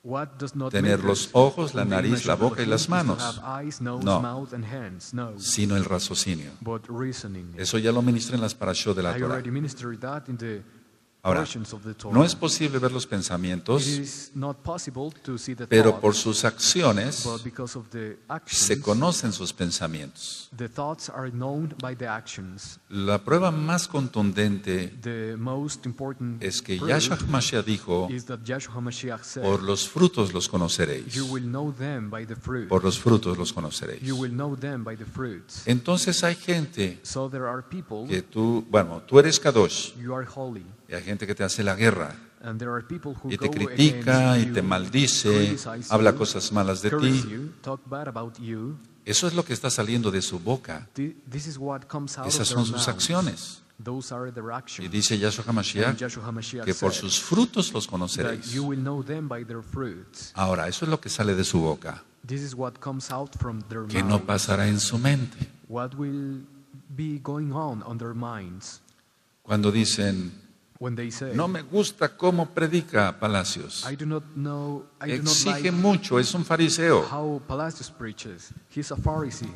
What does not tener make los us ojos, la nariz, la immeasurable boca y las is to manos. have eyes, nose, No. mouth, and hands. No, sino el raciocinio. but reasoning. Eso ya lo ministré en las parashot de la I Torah. already ministered that in the Ahora, portions of the Torah. no es posible ver los It pensamientos, is not possible to see the pero thoughts, por sus acciones but because of the actions, se conocen sus pensamientos. the thoughts are known by the actions. La prueba más contundente The most important es que proof Yahshua HaMashiach dijo, is that Yahshua HaMashiach said, por los frutos los conoceréis. you will know them by the fruit. Por los frutos los conoceréis. You will know them by the fruits. Entonces hay gente So there are people, que tú, bueno, tú eres Kadosh, you are holy, y hay gente que te hace la guerra, and there are people who y te go critica, against y te you, maldice, criticize habla you, cosas malas de curse ti. you, talk bad about you. Eso es lo que está saliendo de su boca. Thi- This is what comes out Esas of son their sus mouths. acciones. Those are their Y actions. dice Yahshua And HaMashiach Yahshua HaMashiach que por said sus frutos los that conoceréis. you will know them by their fruits. Ahora, eso es lo que sale de su boca, This is what comes out from their que no mouth. pasará en su mente. What will be going on on their minds Cuando dicen, when they say, no me gusta cómo predica Palacios, I do not know, I do not exige like mucho, es un fariseo. how Palacios preaches. He's a Pharisee.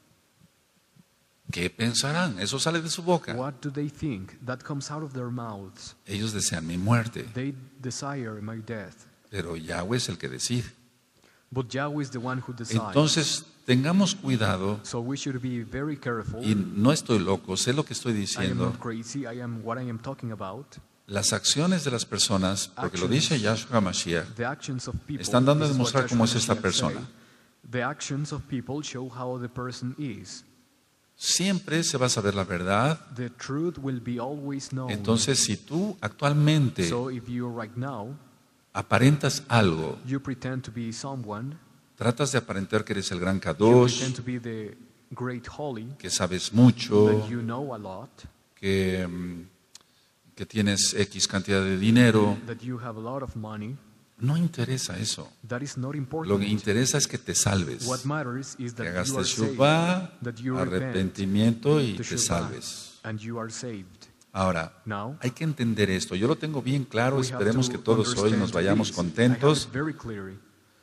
¿Qué pensarán? Eso sale de su boca. What do they think? That comes out of their mouths. Ellos desean mi muerte, They desire my death. pero Yahweh es el que decide. But Yahweh is the one who decides. Entonces, tengamos cuidado, So we should be very careful. y no estoy loco, sé lo que estoy I am diciendo. not crazy. I am what I am talking about. Las acciones de las personas, porque lo dice Yahshua HaMashiach, The actions of people. están dando a this is what demostrar cómo es Yahshua esta Mashiach persona. say. The actions of people show how the person is. Siempre se va a saber la verdad. The truth will be always known. Entonces, si tú actualmente So if you right now aparentas algo, you pretend to be someone, tratas de aparentar que eres el gran you Kadosh, pretend to be the great holy, que sabes mucho, that you know a lot, que, mm, que tienes X cantidad de dinero, that you have a lot of money, no interesa eso. that is not Lo important. que interesa es que te salves, What matters is que that hagas you are saved, teshuvah, that you repent, arrepentimiento y te teshuvah, salves. and you are saved. Ahora, Now, hay que entender esto. Yo lo tengo bien claro, we have esperemos to que todos hoy understand nos vayamos this. I have contentos. it very clearly.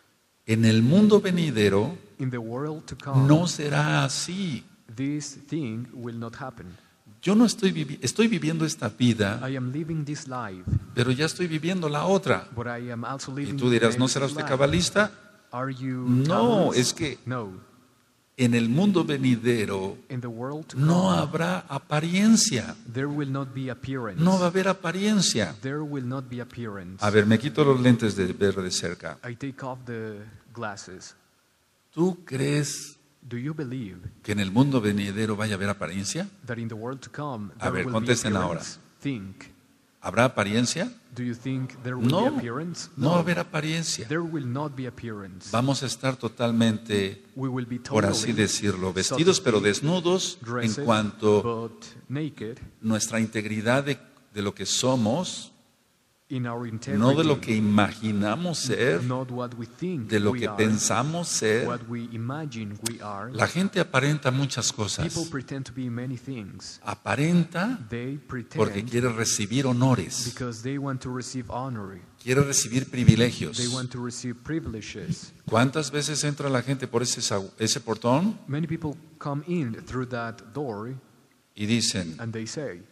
En el mundo venidero In the world to come, no será así. this thing will not happen. Yo no estoy, vivi- estoy viviendo esta vida, I am living this life, pero ya estoy viviendo la otra. but I am also Y living tú dirás, the ¿no next será usted life. cabalista? Are you No, Taoist? es que No. en el mundo venidero In the world to no come, habrá apariencia. there will not be appearance. No va a haber apariencia. There will not be appearance. A ver, me quito los lentes de ver de cerca. I take off the glasses. ¿Tú crees Do you believe que en el mundo venidero vaya a haber apariencia? that in the world to come A there ver, will contesten be ahora. appearance? Think. ¿Habrá apariencia? Do you think there will No, be appearance? no va a haber apariencia. There will not be appearance. Vamos a estar totalmente, We will be por así totally, decirlo, so to vestidos pero speak, desnudos en dressed, cuanto but naked nuestra integridad de, de lo que somos, in our integrity. no de lo que imaginamos ser, Not what we think de lo we que are, pensamos ser. what we imagine we are. La gente aparenta muchas People cosas. pretend to be many things. Aparenta They porque pretend quiere recibir honores, because they want to receive honor. quiere recibir They privilegios. want to receive privileges. ¿Cuántas veces entra la gente por ese, sa- ese portón Many people come in through that door y dicen, and they say,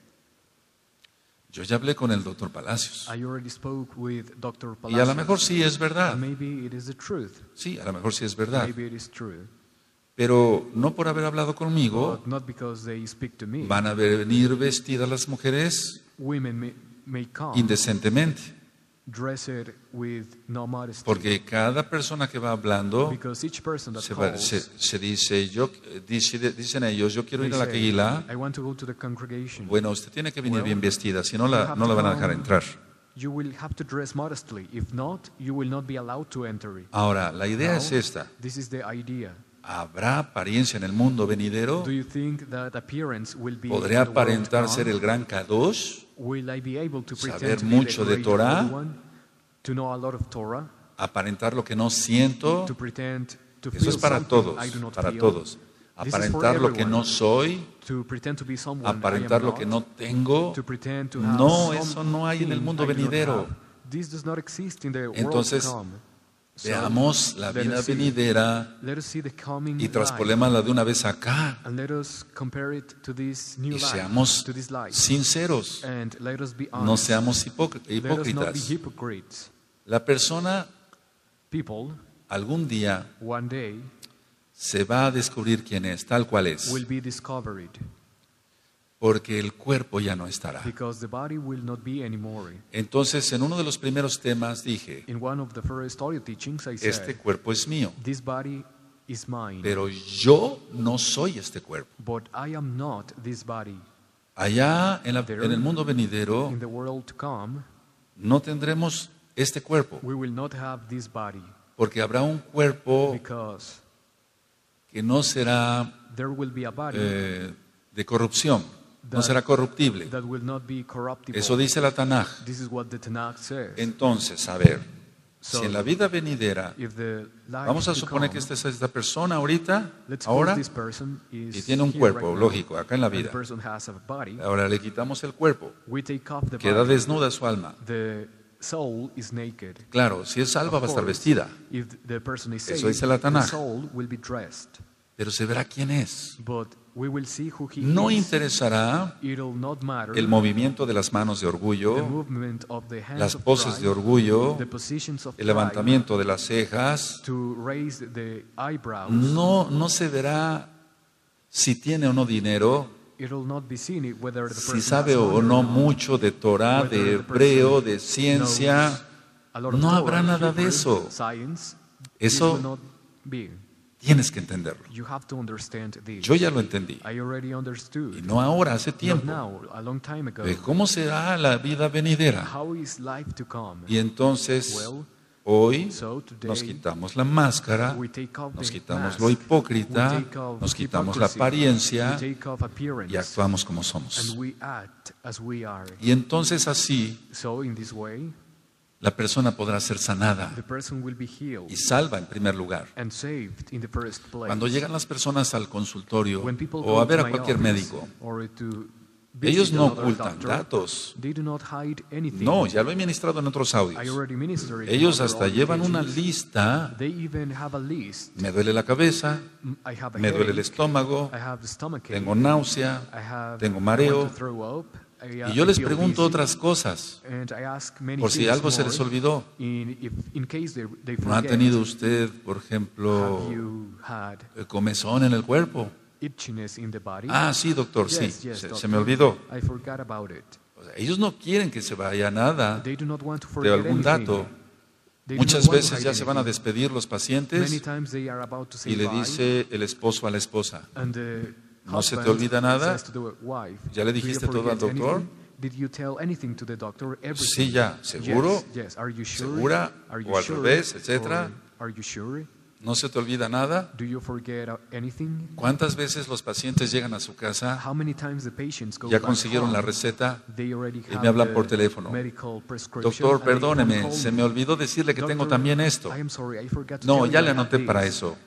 yo ya hablé con el doctor Palacios? I already spoke with Doctor Y a lo Palacios. mejor sí es verdad. And maybe it is the truth. Sí, a lo mejor sí es verdad. Maybe it is true. Pero no por haber hablado conmigo But not because they speak to me. van a venir vestidas las mujeres Women may, may come indecentemente. dressed with no modesty. Porque cada persona que va hablando Because each person that se, va- calls, se- se dice, yo, dice- dicen ellos, yo quiero they ir a la say, Kehilá. I want to go to the congregation. Bueno, usted tiene que venir Well, bien vestida, si no you la, have no to la van a dejar come. entrar. You will have to dress modestly. If not, you will not be allowed to enter. Ahora, la idea Now, es esta. This is the idea. ¿Habrá apariencia en el mundo venidero? Do you think that appearance will be ¿Podré in the world to aparentar come? ser el gran Kadosh? Will I be able to saber pretend to be mucho the de great Torah? Holy One, to know a lot of Torah, ¿Aparentar lo que no siento? to pretend to Eso feel es para something todos, I do not para feel, todos. This is for Aparentar lo que everyone. no soy, to pretend to be someone I am aparentar lo not, que no tengo. to pretend to have No, eso no hay en el something mundo I do not venidero. have. This does not exist in the Entonces, world to come. So, veamos la let vida us see- venidera Let us see the coming y life, traspolémosla de una vez acá and let us compare it to this new y life, seamos to this life, sinceros, and let us be no honest. seamos hipócr- Let us not be hipócritas. hypocrites. La persona People algún día one day se va a descubrir quién es, tal cual es, will be discovered, porque el cuerpo ya no estará. because the body will not be anymore. Entonces, en uno de los primeros temas dije, In one of the first audio teachings, I said, este cuerpo es mío, this body is mine, pero yo no soy este cuerpo. but I am not this body. Allá en, la- en el mundo venidero In the world to come, no tendremos este cuerpo, we will not have this body, porque habrá un cuerpo because que no será there will be a body eh, de corrupción, no será corruptible. that will not be corruptible. Eso dice la Tanaj. This is what the Tanakh says. Entonces, a ver, So, si en la vida venidera, if the life vamos a to suponer come, que esta es esta persona ahorita, let's ahora, suppose this person is y tiene un here cuerpo, right now, lógico, acá en la and the vida. person has a body, Ahora le quitamos el cuerpo, we take off the queda body, desnuda su alma. the soul is naked. Claro, si es salva Of va a estar course, vestida, If the person is Eso saved, dice la the Tanaj. soul will be dressed, pero se verá quién es. but we will see who he No is. interesará It'll not matter el movimiento de las manos de the orgullo, movement of the hands las of poses pride, de orgullo, the positions of el pride, levantamiento de las cejas. to raise the eyebrows. No, no se verá si tiene o no dinero, It'll not be seen it whether the si person sabe has o money or no not, mucho de Torah, whether de the hebreo, person de ciencia. knows a lot of No Torah, habrá nada de Hebrew, eso. Science, Eso- this will not be. Tienes que entenderlo. You have to understand this. Yo ya lo entendí. I already understood. Y no ahora, hace Not tiempo. now, a long time ago. De cómo será la vida venidera. How is life to come? Y entonces, Well, hoy so today nos quitamos la máscara, we take off nos the quitamos mask, lo hipócrita, we take off nos quitamos la hypocrisy, apariencia we take off appearance, y actuamos como somos. and we act as we are. Y entonces así So in this way, la persona podrá ser sanada the person will be healed y salva en primer lugar. and saved in the first place. Cuando llegan las personas al consultorio When people o go a ver to a my cualquier office médico, or to visit ellos no another ocultan doctor, datos. they do not hide anything. No, ya lo he ministrado en otros I audios. already ministered in Ellos other hasta audio llevan una teachings. lista. They even have a list. Me duele la cabeza, Mm, I have a me duele el headache, estómago, I have stomachache, tengo náusea, I have tengo I mareo. want to throw up, I, uh, Y yo I les feel pregunto dizzy, otras cosas, and I ask many por si things algo se more les olvidó. in, if, in case they, they ¿No ha forget. tenido usted, por ejemplo, Have you had eh, comezón en el cuerpo? itchiness in the body? Ah, sí, doctor, sí, Yes, yes, se, doctor. se me olvidó. I forgot about it. O sea, ellos no quieren que se vaya nada They do not want to de forget algún anything. dato. They do Muchas not want to veces hide ya se van a anything. despedir los Many pacientes times they are about to say y le bye, dice el esposo a la esposa, and the ¿no se te husband olvida nada? says to the wife, ¿Ya le "Do you dijiste todo al forget doctor?" anything? Did you tell anything to the doctor? Everything. Sí, ya, ¿seguro? Yes, yes. Are you sure? ¿Segura? Are you O al sure? revés, etcétera. Or are you sure? ¿No se te olvida nada? Do you forget anything? ¿Cuántas veces los pacientes llegan a su casa, How many times the patients go ya back consiguieron la home, receta they already y have me hablan the por teléfono? medical prescription, Doctor, and they come perdóneme, call se me. me olvidó decirle que tengo Doctor, también esto. I am sorry, I forgot to No, tell ya you le I have anoté para this. eso.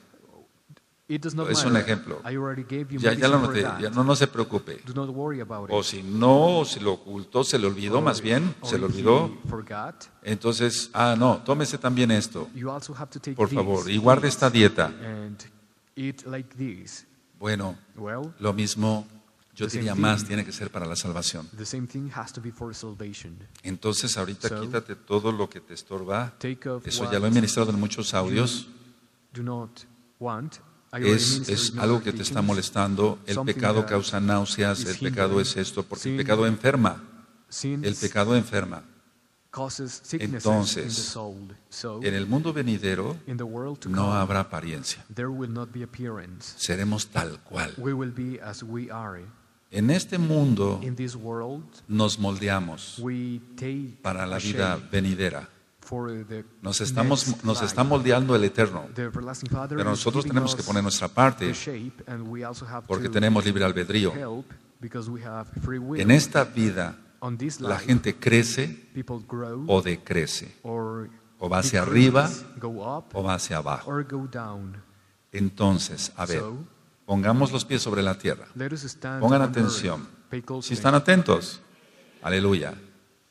It does not Es un matter. ejemplo. I already gave you Ya, ya lo medicine for anoté, that. ya no, no se preocupe. Do not worry about O it. si no, o si lo ocultó, se le olvidó Or- más bien, or se le if olvidó. he forgot, Entonces, ah, no, tómese también esto, you also have to take por this, favor, y guarde esta dieta. and eat like this. Bueno, Well, lo mismo, yo The same diría thing. más, tiene que ser para la salvación. the same thing has to be for salvation. Entonces, ahorita So, quítate todo lo que te estorba. Take off Eso what ya lo he ministrado en muchos audios. do not want. I already Es, ministered es in algo other que te está teachings. molestando. El Something pecado that causa náuseas, is el pecado hindering. es esto, porque el Sin- pecado enferma. Sin El pecado enferma. causes sicknesses Entonces, in the soul. So, En el mundo venidero in the world to no come, habrá apariencia. there will not be appearance. Seremos tal cual. We will be as we are. En este mundo In this world, nos moldeamos we take para la a vida shape venidera. for the Nos estamos, next nos life. está moldeando el eterno. The everlasting Father Pero is nosotros giving tenemos que us poner nuestra the parte shape, and we also have porque to tenemos libre albedrío. help because we have free will. En esta vida On this la life, gente crece people grow o decrece, or o va hacia decrease, arriba go up o va hacia abajo. or go down. Entonces, a ver, So, pongamos los pies sobre la tierra. let us stand Pongan on earth. atención. Pay close Si attention. están atentos, aleluya.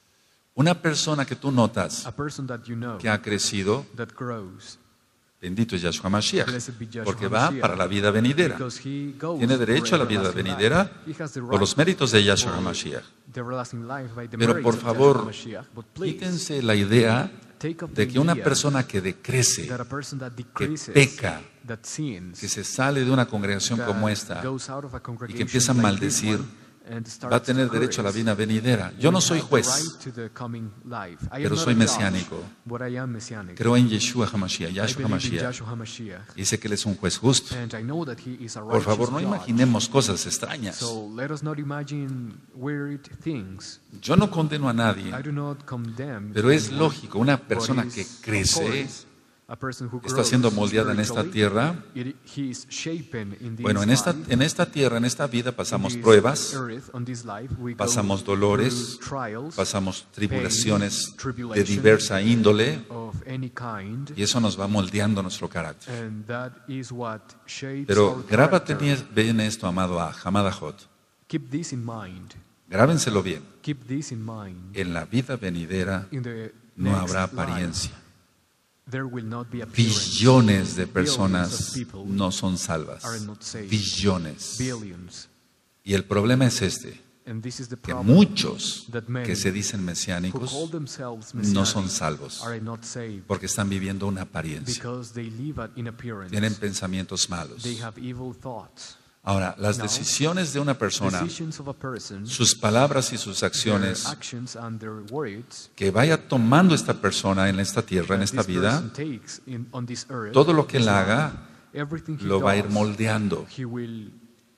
Una persona que tú notas a person that you know que ha crecido, that grows, bendito es Yahshua Mashiach, blessed be Yahshua porque va Mashiach, para la vida venidera. because he goes Tiene for derecho a la vida everlasting venidera life. He has the por los right méritos de Yahshua for Mashiach. the everlasting life by the Pero merits por of favor, Yahshua Mashiach. But please, quítense la idea take up de the que una idea persona que decrece, that a person that que decreases, peca, that sins, que se sale de una congregación that como esta goes out of a y congregation que empieza a like this maldecir, one and starts va a tener to derecho a la curse, vida venidera. Yo will no soy have the juez, right to the coming life. I am pero not soy a judge, mesiánico. but I am messianic. Creo en Yeshua HaMashiach, I Yahshua believe in HaMashiach. Yahshua HaMashiach. Y sé que Él es un juez justo. And I know that he is a Por righteous favor, no judge. imaginemos cosas extrañas. So let us not imagine weird things. Yo no condeno a nadie, I do not condemn, pero es anyone, lógico, una but persona is, que of crece course, a person who está grows siendo moldeada en esta spiritually, tierra. it- he is shapen in this Bueno, en esta, life, en esta tierra, en esta vida in pasamos this pruebas, earth, on this life, we go pasamos dolores, through trials pasamos tribulaciones pain, de tribulation, diversa índole, of any kind, y eso nos va moldeando nuestro carácter. and that is what shapes Pero our grábate character. bien esto, amado a Hamadahot. Keep this in mind. Grábenselo bien. Keep this in mind. En la vida venidera In the no next habrá life, apariencia. there will not be appearance. Billones de Billions personas of people no son salvas. are not saved. Billones. Billions. Y el problema es este, And this is the que problem. muchos that many que se dicen who mesiánicos call themselves no son messianic salvos, are not saved porque están viviendo una apariencia. because they live at- in appearance. Tienen pensamientos malos. They have evil thoughts. Ahora, las Now, decisiones de una persona, Decisions of a person, sus palabras y sus their acciones actions and their words que vaya tomando esta persona en esta tierra, en that esta this vida, person takes in, on this earth, todo lo que this él life, haga everything he lo va a ir does, moldeando. he will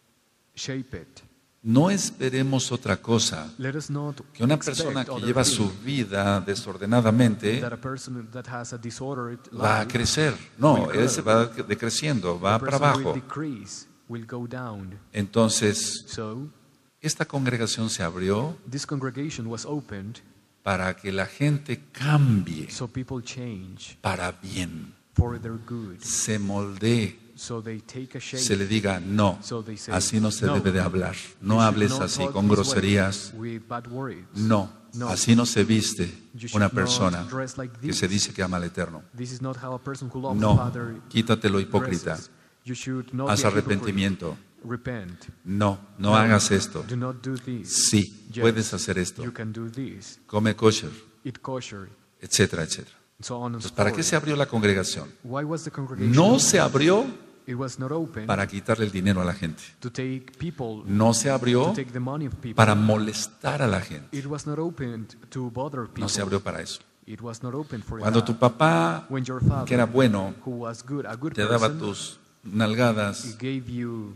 shape it. No esperemos otra cosa Let us not que una expect persona que other lleva thing, su vida desordenadamente that a person that has a disordered va a life, crecer. No, will él se grow. va decreciendo, va the para person will abajo. decrease, will go down. Entonces, So esta congregación se abrió this congregation was opened para que la gente cambie so people change para bien, for their good. se moldee, So they take a shape. se le diga, no, So they say, así no se "No, debe de hablar, you no should hables not así talk con this way groserías, with bad words. no, No. así no se viste You should una not persona dress like que this. se dice que ama al Eterno. This is not how a person who loves No, Father quítate lo hipócrita, dresses. You should not haz be a hypocrite. arrepentimiento. Repent. No, no hagas esto. Do not do this. Sí, Yes, puedes hacer esto. You can do this. Come kosher, Eat kosher. etcétera, etcétera. So on and Entonces, so ¿para forth. qué se abrió la congregación? Why was the congregation No open? se abrió It was not open para quitarle el dinero a la gente. to take people, No se to abrió take the money of people. para molestar a la gente. It was not open to bother people. No se abrió para eso. It was not open for Cuando that. tu papá, When your father, que era bueno, who was good, a good te daba person, tus nalgadas, gave you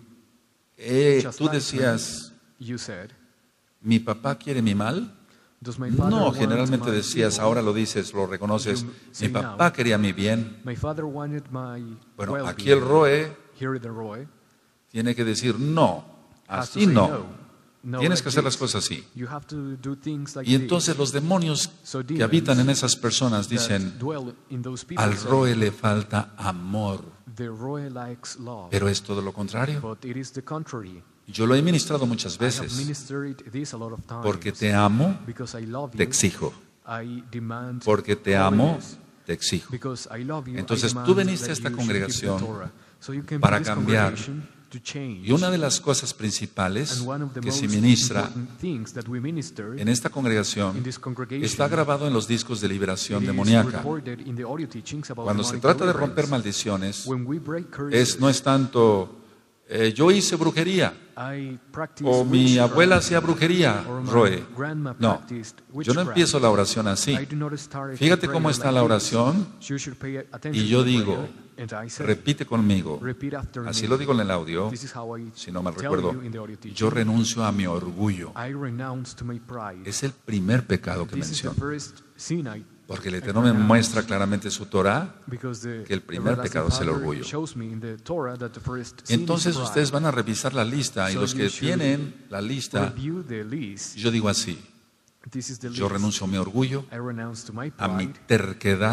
eh, tú chastisement, decías, you said, ¿mi papá quiere mi mal? does my father No, want generalmente my decías, evil? ahora lo dices, lo reconoces, You mi say papá now, quería mi bien. My father wanted my Bueno, well-being. aquí el Roe Here the Roy tiene que decir, no, has to así say no. no. No Tienes like que hacer las this. cosas así. You have to do things like Y entonces this. los demonios So que demons habitan en esas personas that dicen, dwell in those people al say, Roe le falta amor. the Roy likes love, Pero es todo lo contrario. but it is the contrary. Yo lo he ministrado muchas I have veces. ministered this a lot of times. Porque te amo, Because I love te you, exijo. I demand Porque te amo, holiness. te exijo. Because I love you, I Entonces, demand tú viniste that a esta you should keep the congregación Torah. So you came para to this cambiar. congregation to change. Y una de las cosas principales And one of the que se most ministra important things that we minister en esta in congregación this congregation está grabado en los discos de liberación it is demoníaca. recorded in the audio teachings about Cuando se demonic trata de deliverance. romper maldiciones, When we break curses, es, no es tanto, eh, yo hice brujería, I practice o mi witchcraft, abuela hacía brujería, or my Roe. grandma No, practiced yo no witchcraft. empiezo la oración así. I do not start the Fíjate prayer cómo está like la this. oración You should pay attention y to yo the digo, prayer, and I say, repite conmigo, repeat after así me. lo digo en el audio, This is how I si no mal tell recuerdo, you in the audio teaching. yo renuncio a mi orgullo. I renounce to my pride. Es el primer pecado que This is the menciono. first sin I Porque el I Eterno me renounce. muestra claramente su Torah. Because the que el primer everlasting pecado es el Father orgullo. shows me in the Torah that the first sin Entonces is pride. ustedes van a revisar la lista y So los you que should tienen la lista, Review the list. yo digo así, This is the yo list. renuncio a mi orgullo, I renounce to my a mi pride, terquedad,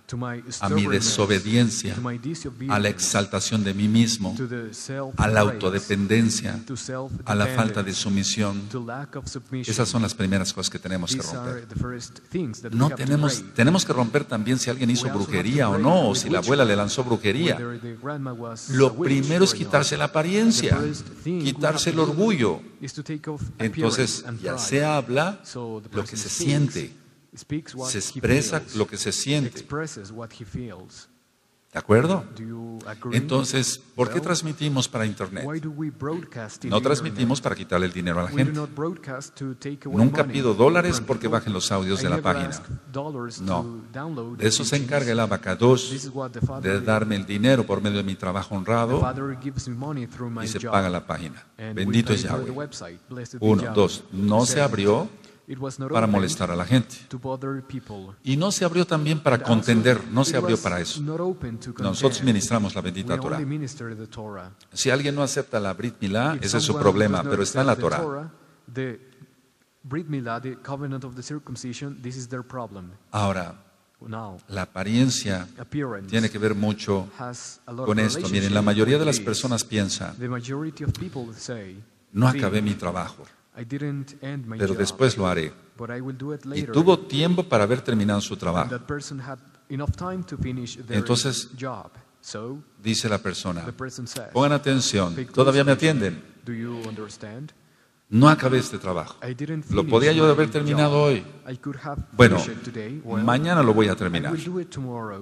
to my a mi stubbornness, desobediencia, to my a la disobedience, exaltación de mí mismo, to the self a la autodependencia, to self a la falta de sumisión. to lack of submission. Esas son las primeras cosas que tenemos que These are romper. the first things that we No have to tenemos, break. tenemos que romper también si alguien hizo We also have to brujería o break no, o with si la abuela le lanzó brujería. whether the grandma was a Lo witch primero es or not. quitarse la apariencia, The first thing we quitarse have el to do orgullo. is to take off Entonces appearance and ya pride. se habla So the lo que person se speaks, siente, speaks what se he expresa feels, lo que se siente. expresses what he feels. ¿De acuerdo? Do you agree? Entonces, ¿por qué Well, transmitimos para Internet? why do we broadcast in No the transmitimos internet? para quitarle el dinero a la We do gente. not broadcast to take away Nunca money pido dólares from porque people. bajen los audios I de la never página. ask dollars No. to download De eso se teachings. encarga el abacados, This is what the Father de did. darme el dinero por medio de mi trabajo The honrado Father gives me money through my y se job. paga la página. And Bendito we es pay for the Yahweh. website. Blessed be Uno, Yahweh. dos, no se Second, abrió it was not para opened molestar a la gente. to bother people. Y no se abrió también para And also, contender, no se it abrió was para eso. not open to Nosotros contend. ministramos la We bendita only Torah. minister the Torah. Si alguien no acepta la Brit Milá, If ese es su someone problema, does not pero está en la accept the Torah. the Brit Milah, the covenant of the circumcision, this is their problem. Ahora, Now, la apariencia appearance tiene que ver mucho has a lot con of esto. Miren, relationship la mayoría de with las this. personas piensan, The majority of people say, no think, acabé mi trabajo, I didn't end my pero job, después lo haré. but I will do it Y later. tuvo tiempo para haber terminado su And trabajo. that person had enough time to finish their Entonces, job. So, Dice la persona, the person says, pongan atención, "Pay close ¿todavía me attention. atienden? Do you understand? No acabé este trabajo. I didn't Lo finish podía yo my haber terminado job. hoy. I could have Bueno, finished it today. Well, mañana lo voy a I terminar. will do it tomorrow.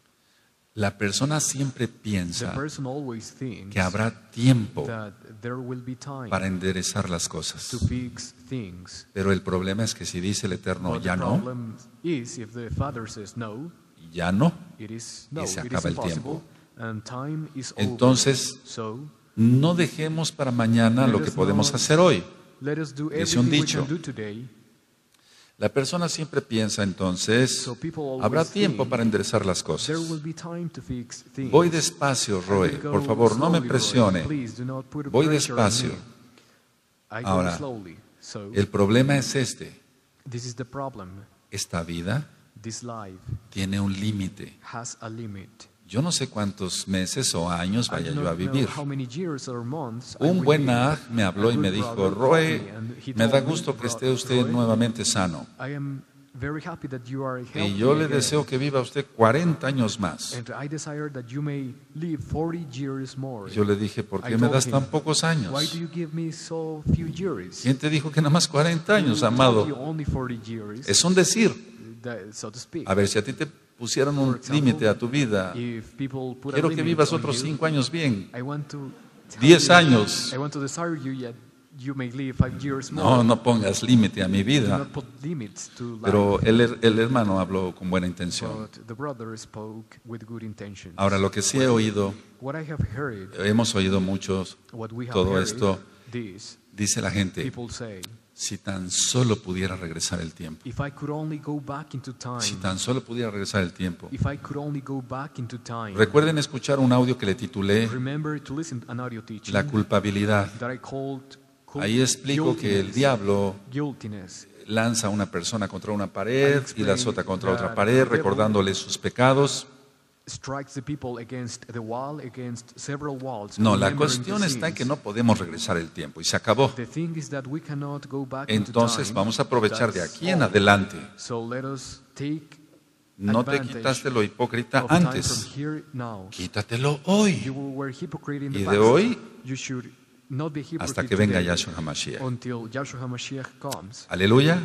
La persona siempre The piensa person always thinks que habrá tiempo that there will be time para enderezar las to cosas. fix things. Pero el problema es que si dice el Eterno, But ya the no, problem is if the Father says no, ya no, it is no, y se it is acaba el impossible, tiempo. and time is over. Entonces, So, no dejemos para mañana Let lo que us podemos not- hacer hoy. let us do Dice un everything we dicho. can do today. La persona siempre piensa entonces, So people always habrá tiempo think para enderezar las There cosas. will be time to fix things. Voy despacio, I Roe, will go por favor, no me slowly, Roy. presione. Please do not put Voy pressure on despacio. me. I go Ahora, slowly. So, El problema es este, this is the problem. esta vida This life tiene un límite. has a limit. Yo no sé cuántos meses o años I vaya do yo a not know vivir. how many years or months I Un will buen live. Naj me habló A y me good dijo, brother Roe, called me and he me da told me, gusto que "Bro- esté usted Roy, nuevamente sano. I am very happy that you are healthy Y yo le again. deseo que viva usted cuarenta años más. And I desire that you may live forty years more. Yo le dije, ¿por I qué me told das him, tan pocos Why años? do you give me so few years? ¿Quién te dijo que nada más cuarenta años, Who told you amado? only forty years, Es un decir. that- so to speak. A ver, si a ti te pusieron For un example, límite a tu vida, If people put a quiero que limit vivas on otros you, cinco años bien. I want to tell diez you- años. I want to desire you yet you may live five years more. No, no pongas límite a mi Do vida. not put limits to life. Pero el, her- el hermano habló con buena intención. But the brother spoke with good intentions. Ahora, lo que sí he oído, What I have heard, hemos oído muchos, what we have todo heard, esto, this, dice la gente, people say, si tan solo pudiera regresar el tiempo, if I could only go back into time, si tan solo pudiera regresar el tiempo. if I could only go back into time, Recuerden escuchar un audio que le titulé remember to listen to an audio teaching La culpabilidad. that I called cul- Ahí explico que el guiltiness. diablo Guiltiness. lanza a una persona contra una pared y la azota contra otra that pared, the devil recordándole sus pecados. Strikes the people against the wall, against several walls. No, la remembering cuestión the está en que sins. no podemos regresar el tiempo y se acabó. The thing is that we cannot go back Entonces into time. vamos a aprovechar de That's aquí en all. adelante. So let us take No te advantage quitaste lo hipócrita of time antes, from here now. quítatelo hoy You were hypocrite in the y past. de hoy You should not be hypocrite hasta que venga today Yahshua HaMashiach. until Yahshua HaMashiach comes. Aleluya.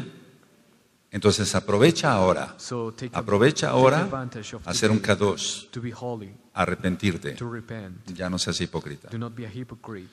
Entonces aprovecha ahora, So take, aprovecha take ahora advantage of a hacer un today kadosh, to be holy, arrepentirte. to repent. Ya no seas hipócrita. Do not be a hypocrite.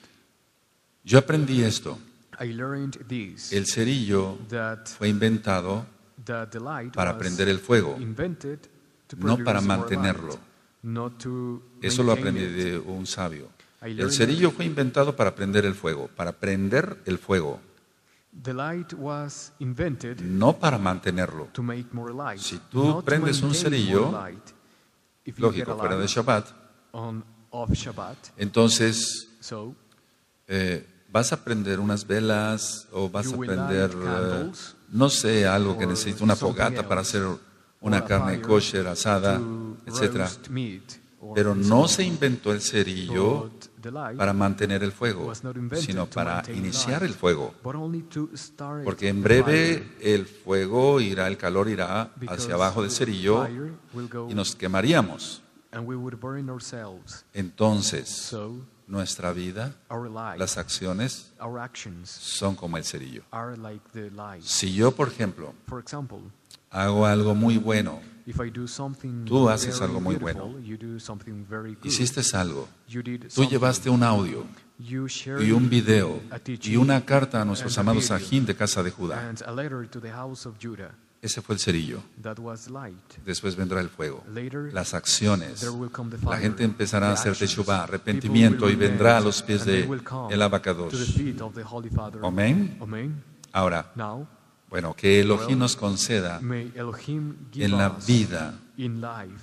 Yo aprendí esto. I learned this, El cerillo that, fue inventado that the light para was prender el fuego, invented to no produce para more mantenerlo. light, not to Eso lo maintain aprendí it. de un sabio. I El learned cerillo fue inventado para prender el fuego, para prender el fuego, The light was invented no para mantenerlo. to make more light. Si tú not to prendes un maintain cerillo, more light. If you get Lógico, a fuera de light Shabbat. on off Shabbat, Entonces, so eh, vas a prender unas velas o vas You a will prender, light eh, candles no sé, algo que or necesita una something fogata para else. hacer una a carne fire kosher, asada, to etcétera. roast meat or Pero so no on. se inventó el cerillo But the light para mantener el fuego, was not invented sino to para maintain iniciar light, el fuego. but only to start Porque en the breve fire, el fuego irá, el calor irá because hacia abajo del the cerillo fire will go y nos quemaríamos. and we would burn ourselves. Entonces, So nuestra vida, our life, las acciones, our actions son como el cerillo. are like the light. Si yo, por ejemplo, For example, hago algo muy bueno, if I do something Tú haces very algo muy beautiful, bueno. you do something very good. hiciste algo, You did tú something. llevaste un audio You shared y un video a teaching y una carta a nuestros and a amados video ajín de casa de Judá. and a letter to the house of Judah. Ese fue el cerillo. That was light. Después vendrá el fuego, Later, las acciones. there will come the La fire, gente empezará a the hacer actions. teshuvá, People arrepentimiento will y vendrá a repent, los pies and they de will come el to the abacados. feet of the Holy Father. Amén. Amen. Ahora, Now, bueno, que Elohim nos conceda may Elohim give en la us vida in life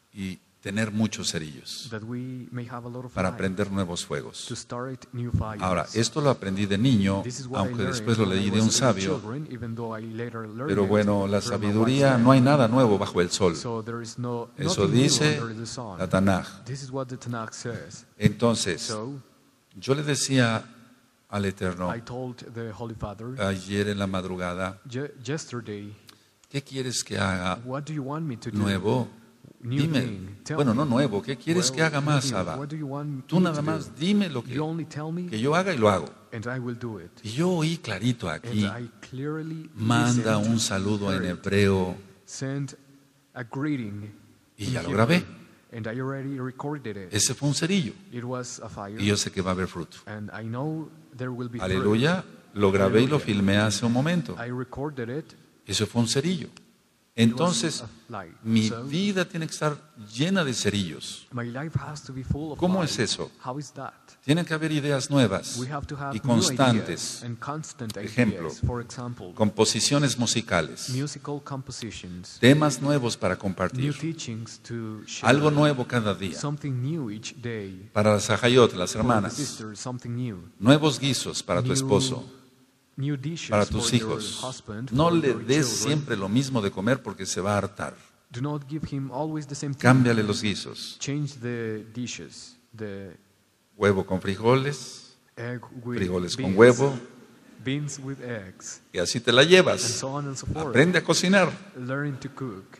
y tener muchos cerillos that we may have a lot of para light prender nuevos to fuegos. start new fires. Ahora, esto lo aprendí de niño, This is what I aunque learned después lo when I leí de was un a sabio. children, even though I later learned Pero it bueno, la from a wise sabiduría, man. no hay nada nuevo bajo el sol. So there is no, Eso nothing new dice under the sun. la Tanaj. This is what the Tanakh says. Entonces, So yo le decía al Eterno I told the Holy Father ayer en la madrugada, ye- yesterday, ¿qué quieres que haga what do you want me to do? nuevo? New Dime. thing. Tell Bueno, me. no nuevo, ¿qué quieres Well, que haga más, new. Abba? What do you want Tú me nada to más do? dime lo que, You only tell me, que yo haga y lo hago. and I will do it. Y yo oí clarito And aquí, I clearly manda listened, un saludo en heard, hebreo sent a greeting y in ya lo Hebrew, grabé. and I already recorded it. Ese fue un cerillo It was a fire, y yo sé que va a haber fruto. and I know there will be fruit. Aleluya, lo grabé y lo filmé hace un momento. I recorded it. Eso fue un cerillo. Entonces, mi vida tiene que estar llena de cerillos. My life has to be full of ¿Cómo light. es eso? How is that? Tienen que haber ideas nuevas We have to have y new ideas constantes, and constant Ejemplo, ideas. For example, composiciones musicales, musical compositions, temas nuevos para new compartir, teachings to share, algo nuevo cada día. something new each day. Para las ajayot, las For the hermanas, sisters, something new. nuevos guisos para tu New- esposo, New dishes para for tus your hijos. husband, No for le your des children. siempre lo mismo de comer porque se va a hartar. Do not give him always the same thing. Cámbiale los guisos. Change the dishes. The Huevo con frijoles, egg with frijoles con beans, huevo, beans with eggs, y así te la and llevas. so on and so forth. Aprende a cocinar. Learn to cook.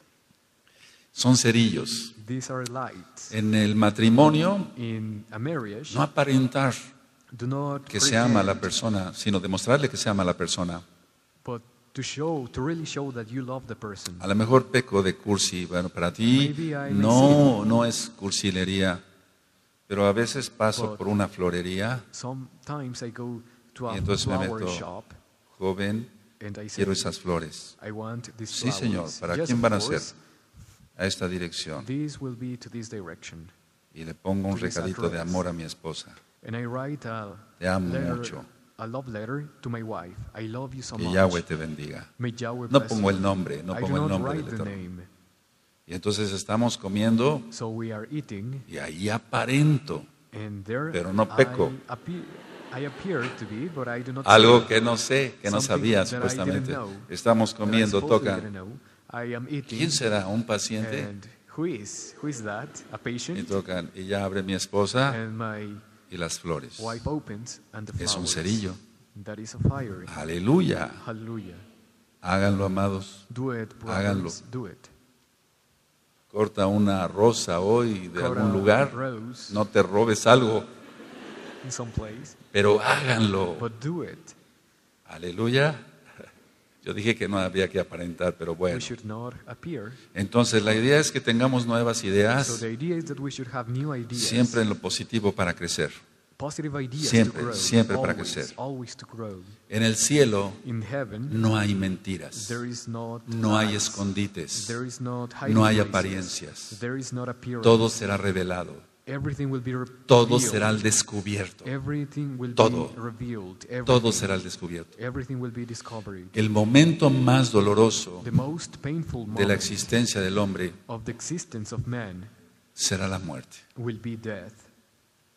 Son cerillos. These are lights. En el matrimonio, In a marriage, no aparentar do not que se ama a la pretend, persona, sino demostrarle que se ama a la persona. but to show, to really show that you love the person. A lo mejor peco de cursi. Bueno, para ti Maybe I may no, no es cursilería, pero a veces paso But- por una florería Sometimes I go to a y entonces me flower meto, shop joven, and I say, quiero esas flores. I want these Sí, flowers. Señor, ¿para Yes, quién of van a course, ser? A esta dirección. These will be to this direction. Y le pongo un to this recadito de address. amor a mi esposa. And I write a Te amo letter, mucho. a love letter to my wife. I love you so Que much. Yahweh te bendiga. May Yahweh No bless pongo you. el nombre, no I pongo do el not nombre write del the Eterno. name. Y entonces estamos comiendo So we are eating, y ahí aparento and there Pero no peco. I, appear, I appear to be, but I do not algo feel que no sé, que no something sabía that I supuestamente. didn't know, Estamos that I comiendo, supposedly tocan. didn't know. I am eating, ¿Quién será? ¿Un paciente? and who is? Who is that? A Y patient? tocan. Y ya abre mi esposa And my y las flores. wife opens, and the Es un flowers. cerillo. That is a fire. Aleluya. Hallelujah. Háganlo, amados. Do it, brothers. Háganlo. Do it. Corta una rosa hoy de Cut algún a lugar. rose No te robes algo, in some place, pero háganlo. but do it. Aleluya. Yo dije que no había que aparentar, pero bueno. We should not appear. Entonces la idea es que tengamos nuevas So ideas, the idea is that we should have new ideas. siempre en lo positivo para crecer. Positive ideas Siempre, to grow. siempre para always, crecer. always to grow. En el cielo In heaven, no hay mentiras, there is not no hay lies. escondites, There is not hiding no hay places. apariencias. There is not appearance. Todo será revelado, Everything will be re- todo revealed. será al descubierto, Everything will Todo. be revealed. Everything. todo será al descubierto. Everything will be discovered. El momento más doloroso The most painful de la moment existencia del hombre of the existence of man será la muerte. will be death.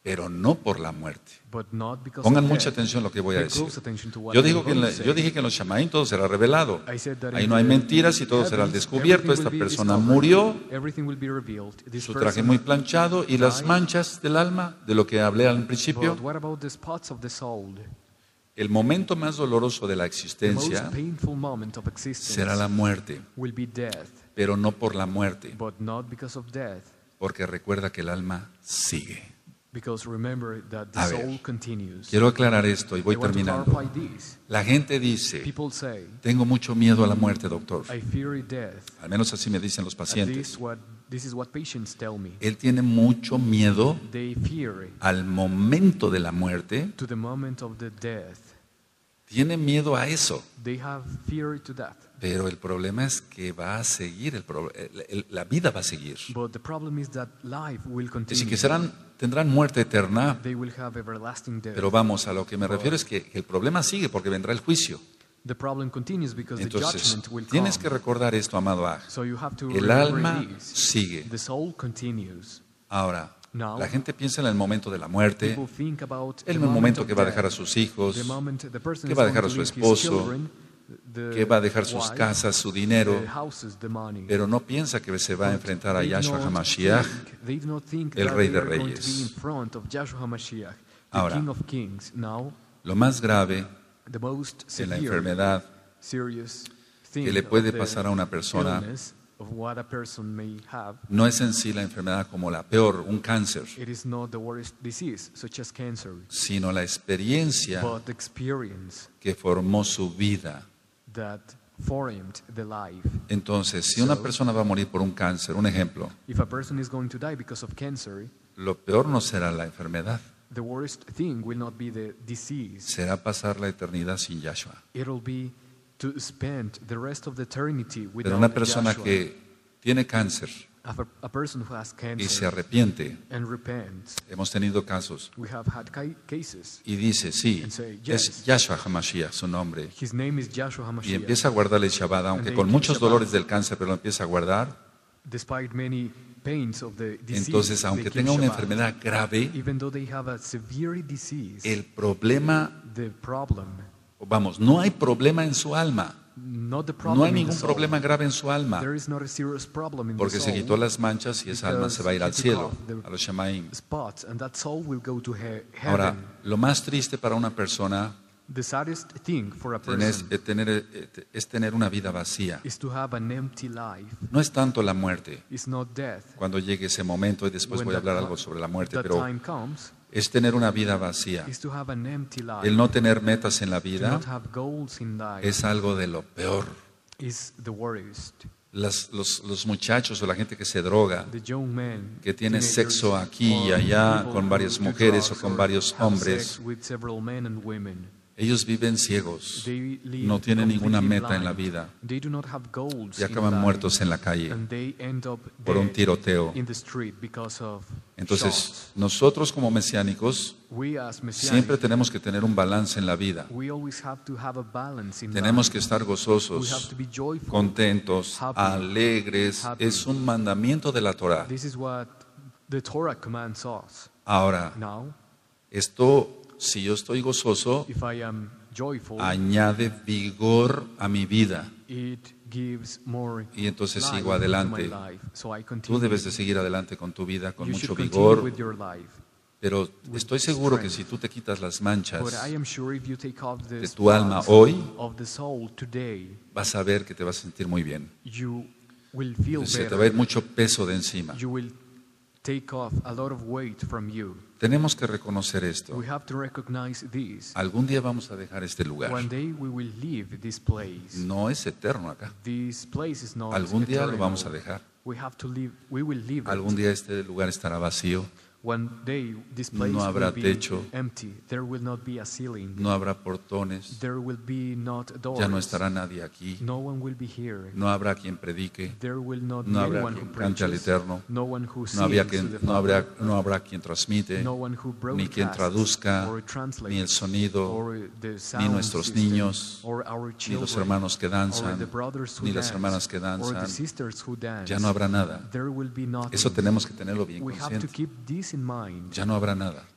pero no por la muerte. but not because Pongan of mucha death. atención a lo que voy a Pay decir. close attention to what Yo, I'm digo que en going la- to say. yo dije que en los Shamaim todo será revelado. I said that Ahí in no hay the mentiras y todo será al heavens, descubierto. everything Esta will be persona discovered. murió, Everything will be revealed. This su traje person muy planchado y las died. manchas del alma, de lo que hablé al principio. But what about the spots of the soul? El momento más doloroso de la The most existencia painful moment of existence será la muerte, will be death, pero no por la muerte, but not because of death. porque recuerda que el alma sigue. Because remember that the A ver, soul continues. Quiero aclarar esto y voy I want to terminando. clarify this. La gente dice, People say, tengo mucho miedo a la muerte, doctor. I fear death. Al menos así me dicen los At pacientes. least what, this is what patients tell me. Él tiene mucho miedo They fear al momento de la muerte. to the moment of the death. Tiene miedo a eso. They have fear to that. Pero el problema es que va a seguir, el pro- el- el- la vida va a seguir. But the problem is that life will Es continue. decir, que serán, tendrán muerte eterna. They will have everlasting death. Pero vamos, a lo que me refiero es que el problema sigue porque vendrá el juicio. The problem continues because the Entonces, judgment will tienes come. que recordar esto, amado Aj. So you have to El remember alma this. sigue. The soul continues. Ahora, Now, la gente piensa en el momento de la muerte, people think about el the momento moment que of va a dejar a death, sus hijos, the moment the person que is va a going dejar a to su leave his esposo, children, the que va a dejar sus wife, casas, su dinero, the houses, the money. pero no piensa que se va a enfrentar a They do Yahshua not HaMashiach. think- They do not think el that Rey they de are going to Reyes. be in front of Yahshua HaMashiach, the Ahora, King of Kings. Now, Lo más grave the most en la severe, enfermedad serious thing que le puede of the pasar a una persona illness of what a person may have, no es en sí la enfermedad como la peor, un cáncer, it is not the worst disease, such as cancer, sino la experiencia but the experience que formó su vida. that formed the life. Entonces, si una persona va a morir por un cáncer, un ejemplo, If a person is going to die because of cancer, lo peor no será la enfermedad, the worst thing will not be the disease. será pasar la eternidad sin Yahshua. It'll be to spend the rest of the eternity Pero without una persona Yahshua. que tiene cáncer A, a person who has y se cancer arrepiente, and repents. hemos tenido casos, We have had ca- cases. y dice, sí, And say, es yes. Yahshua HaMashiach su nombre, His name is Joshua y HaMashiach. empieza a guardarle Shabbat, aunque they con keep muchos Shabbat. dolores del cáncer, pero lo empieza a guardar. Despite many pains of the disease, Entonces, they aunque keep tenga una Shabbat. enfermedad grave, Even though they have a severe disease, el problema, the problem, vamos, no hay problema en su alma, not the problem no hay in the ningún soul. problema grave en su alma, There is not a serious problem in porque the se soul. quitó las manchas y esa alma se va a ir al Because he cielo, took off the a los Shamaim. spots, and that soul will go to he- Ahora, heaven. lo más triste para una persona The saddest thing for a es person tener, eh, es tener una vida vacía. is to have an empty life. No es tanto la muerte, It's not death. cuando llegue ese momento, y después When voy a that hablar ti- algo sobre la muerte, that pero time comes, es tener una vida vacía. is to have an empty life. El no tener metas en la To vida not have goals in life es algo de lo peor. is the worst. Las- los, los muchachos o la gente que se droga, The young men que tiene teenagers, sexo aquí y or allá people con who varias do mujeres o drugs con or varios have hombres, sex with several men and women. ellos viven ciegos, They live no tienen ninguna completely meta en la blind. vida They do not have goals y in acaban life. muertos en la calle And they end up por un dead tiroteo. in the street because of Entonces, shots. nosotros como mesiánicos We as siempre Messianic, tenemos que tener un balance en la vida. we always have to have a balance in Tenemos life. que estar We have gozosos, to be joyful. contentos, happy, alegres. happy. Es un mandamiento de la Torah. This is what the Torah commands us. Ahora, Now, esto, si yo estoy gozoso, if I am joyful, añade vigor a mi vida. it gives more Y entonces life sigo to adelante. my life. So I Tú continue. debes de seguir adelante con tu vida, con You mucho should continue vigor, with your life. pero estoy seguro que si tú te quitas las manchas, But I am sure if you take off the de tu alma spots hoy, of the soul today, vas a ver que te vas a sentir muy bien. you will feel Se te va a ir better. mucho peso de encima. You will take off a lot of weight from you. Tenemos que reconocer esto. We have to recognize this. Algún día vamos a dejar este lugar. One day we will leave this place. No es eterno acá. This place is not Algún día lo eternal. vamos a dejar. We have to leave. We will leave Algún it. día este lugar estará vacío, One day this place No habrá will be techo. empty. There will not be a ceiling. no habrá portones, There will be not doors. ya no estará nadie aquí, No one will be here. no habrá quien predique, There will not no be habrá anyone quien who cante al preaches. Eterno, No one who no, habría sings quien, to the no, Father. habrá, no habrá quien transmite, No one who ni quien broadcasts traduzca, or translates, ni el sonido, or the ni sound nuestros system, niños, or our ni los children, hermanos que or danzan, the brothers who ni las dance, hermanas que or the danzan. sisters who dance. Ya no habrá nada. There will be nothing. Eso tenemos que tenerlo bien We have to consciente. keep this in mind. Ya no habrá nada.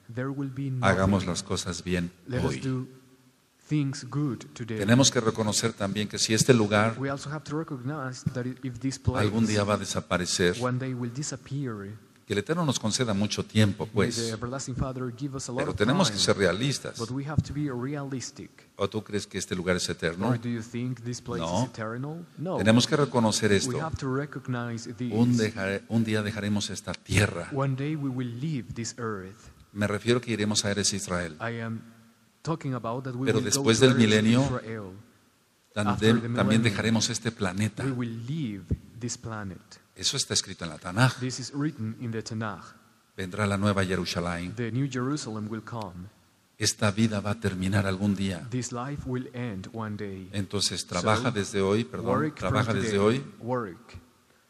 there will be nothing. Hagamos las cosas bien Let us hoy. do things good today. Tenemos que reconocer también que si este lugar We also have to recognize that if this place algún día va a desaparecer, one day will disappear, que el Eterno nos conceda mucho tiempo, may the pues. everlasting Father give us a lot Pero of tenemos que time, ser realistas. but we have to be realistic. ¿O tú crees que este lugar es eterno? Or do you think this place No. is eternal? No. Tenemos que reconocer We esto. have to recognize this. Un, dejar- un día dejaremos esta tierra. One day we will leave this earth. Me refiero que iremos a Eres Israel. I am talking about that we Pero will después go to del milenio, Israel. También, After the también millennium, dejaremos este planeta. We will leave this planet. Eso está escrito en la Tanaj. This is written in the Tanakh. Vendrá la nueva Jerusalén. The New Jerusalem will come. Esta vida va a terminar algún día. This life will end one day. Entonces trabaja So, desde hoy, perdón, Work from trabaja today. desde hoy, Work.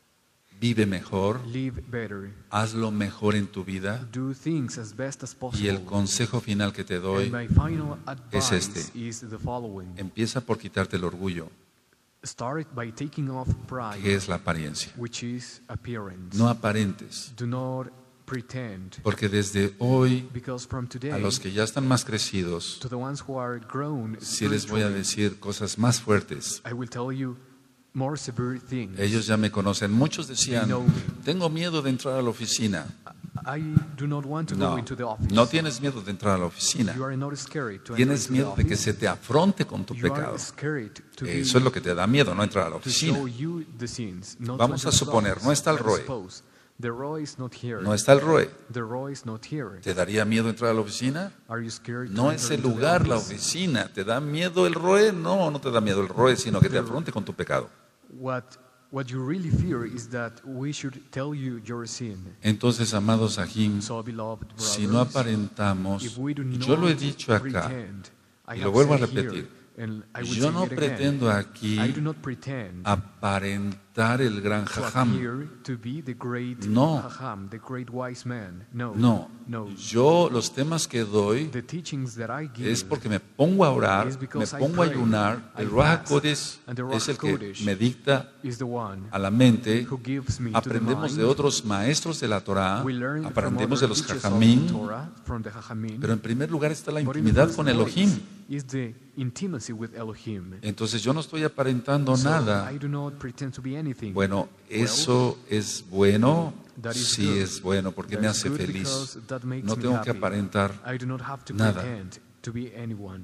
vive mejor, Live better. hazlo mejor en tu vida. Do things as best as possible. Y el consejo final que te doy, And my final advice este. is the following. empieza por quitarte el orgullo, Start by taking off pride, que es la apariencia. which is appearance. No aparentes, Do not pretend, porque desde hoy because from today, a los que ya están más crecidos, to the ones who are grown sí les voy a spiritually, decir cosas más fuertes. I will tell you more severe things. Ellos ya me conocen. Muchos decían, They know me. tengo miedo de entrar a la oficina. I do not want to go No, into the office. no tienes miedo de entrar a la oficina. You are not scared to enter Tienes into miedo the de que office. se te afronte con tu You pecado. are scared to be, Eso es lo que te da miedo, no entrar a la to oficina. show you the sins, not Vamos to a enter the suponer, office. no está el Let's R O E. suppose the R O E is not here. No está el R O E. The R O E is not here. ¿Te daría miedo entrar a la oficina? Are you scared to No enter es el into the lugar, la office? oficina. ¿Te da miedo el R O E? No, no te da miedo el R O E, sino que te afronte con tu pecado. What what you really fear is that we should tell you your sin. Entonces, amados Ajim, So, beloved brothers, si no aparentamos, if we do y not yo lo he dicho acá, pretend, I y have lo vuelvo a said here, repetir, and I will yo say no it again, pretendo aquí I do not pretend aparentar el gran to jajam. appear to be the great No. Hacham, the great wise man. No, No, no. yo los temas que doy The teachings that I give es porque me pongo a orar, is me because I pongo a pray, ayunar. I El Ruach fast, HaKodesh and the es el Ruach que Kodesh me dicta is the one a la mente. who gives me to the Aprendemos mind. de otros maestros de la Torah, We learn from aprendemos other de los teachers of jajamín, Torah, from the Chachamim. pero en primer lugar está la But in the intimidad first con place Elohim. is the intimacy with Elohim. Entonces yo no estoy aparentando So nada. I do not pretend to be anything. Bueno, eso es bueno, That is sí good. es bueno, porque That me is hace good feliz. because that makes No me tengo que happy. aparentar I do not have to nada. pretend to be anyone.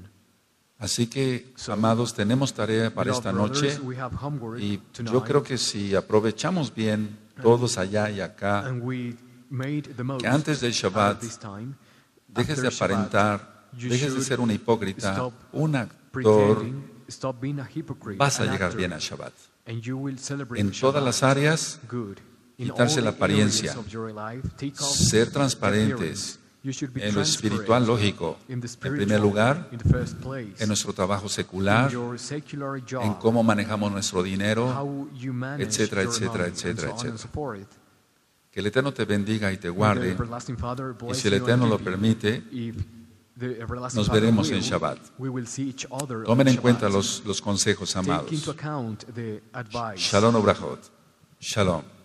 Así que, So, amados, tenemos tarea para Beloved esta brothers, noche we have homework y tonight, yo creo que si aprovechamos bien todos allá y acá, and we made the most que antes del out Shabbat of this time. dejes de After Shabbat, aparentar, you dejes de should ser un hipócrita, stop un actor, pretending, stop being a hypocrite, vas a an llegar actor, bien a Shabbat. and you will celebrate En the todas Shabbat. las áreas, Good. In quitarse all la the apariencia, areas of your life, take off ser the transparentes appearance. You should be en lo transparent espiritual lógico, in the en spiritual, primer lugar, in the first place, en nuestro trabajo in secular, your secular job, en cómo manejamos nuestro dinero, how you manage etcétera, your etcétera, money, and etcétera, so on and etcétera. so forth. Que el Eterno te bendiga y te The guarde, everlasting Father y bless si el you and Eterno lo keep you. permite, If the everlasting nos Father veremos en will, Shabbat. we will see each other on Tomen en Shabbat. cuenta los, los consejos, Take into amados. account the advice. Shalom Obrachot. Shalom.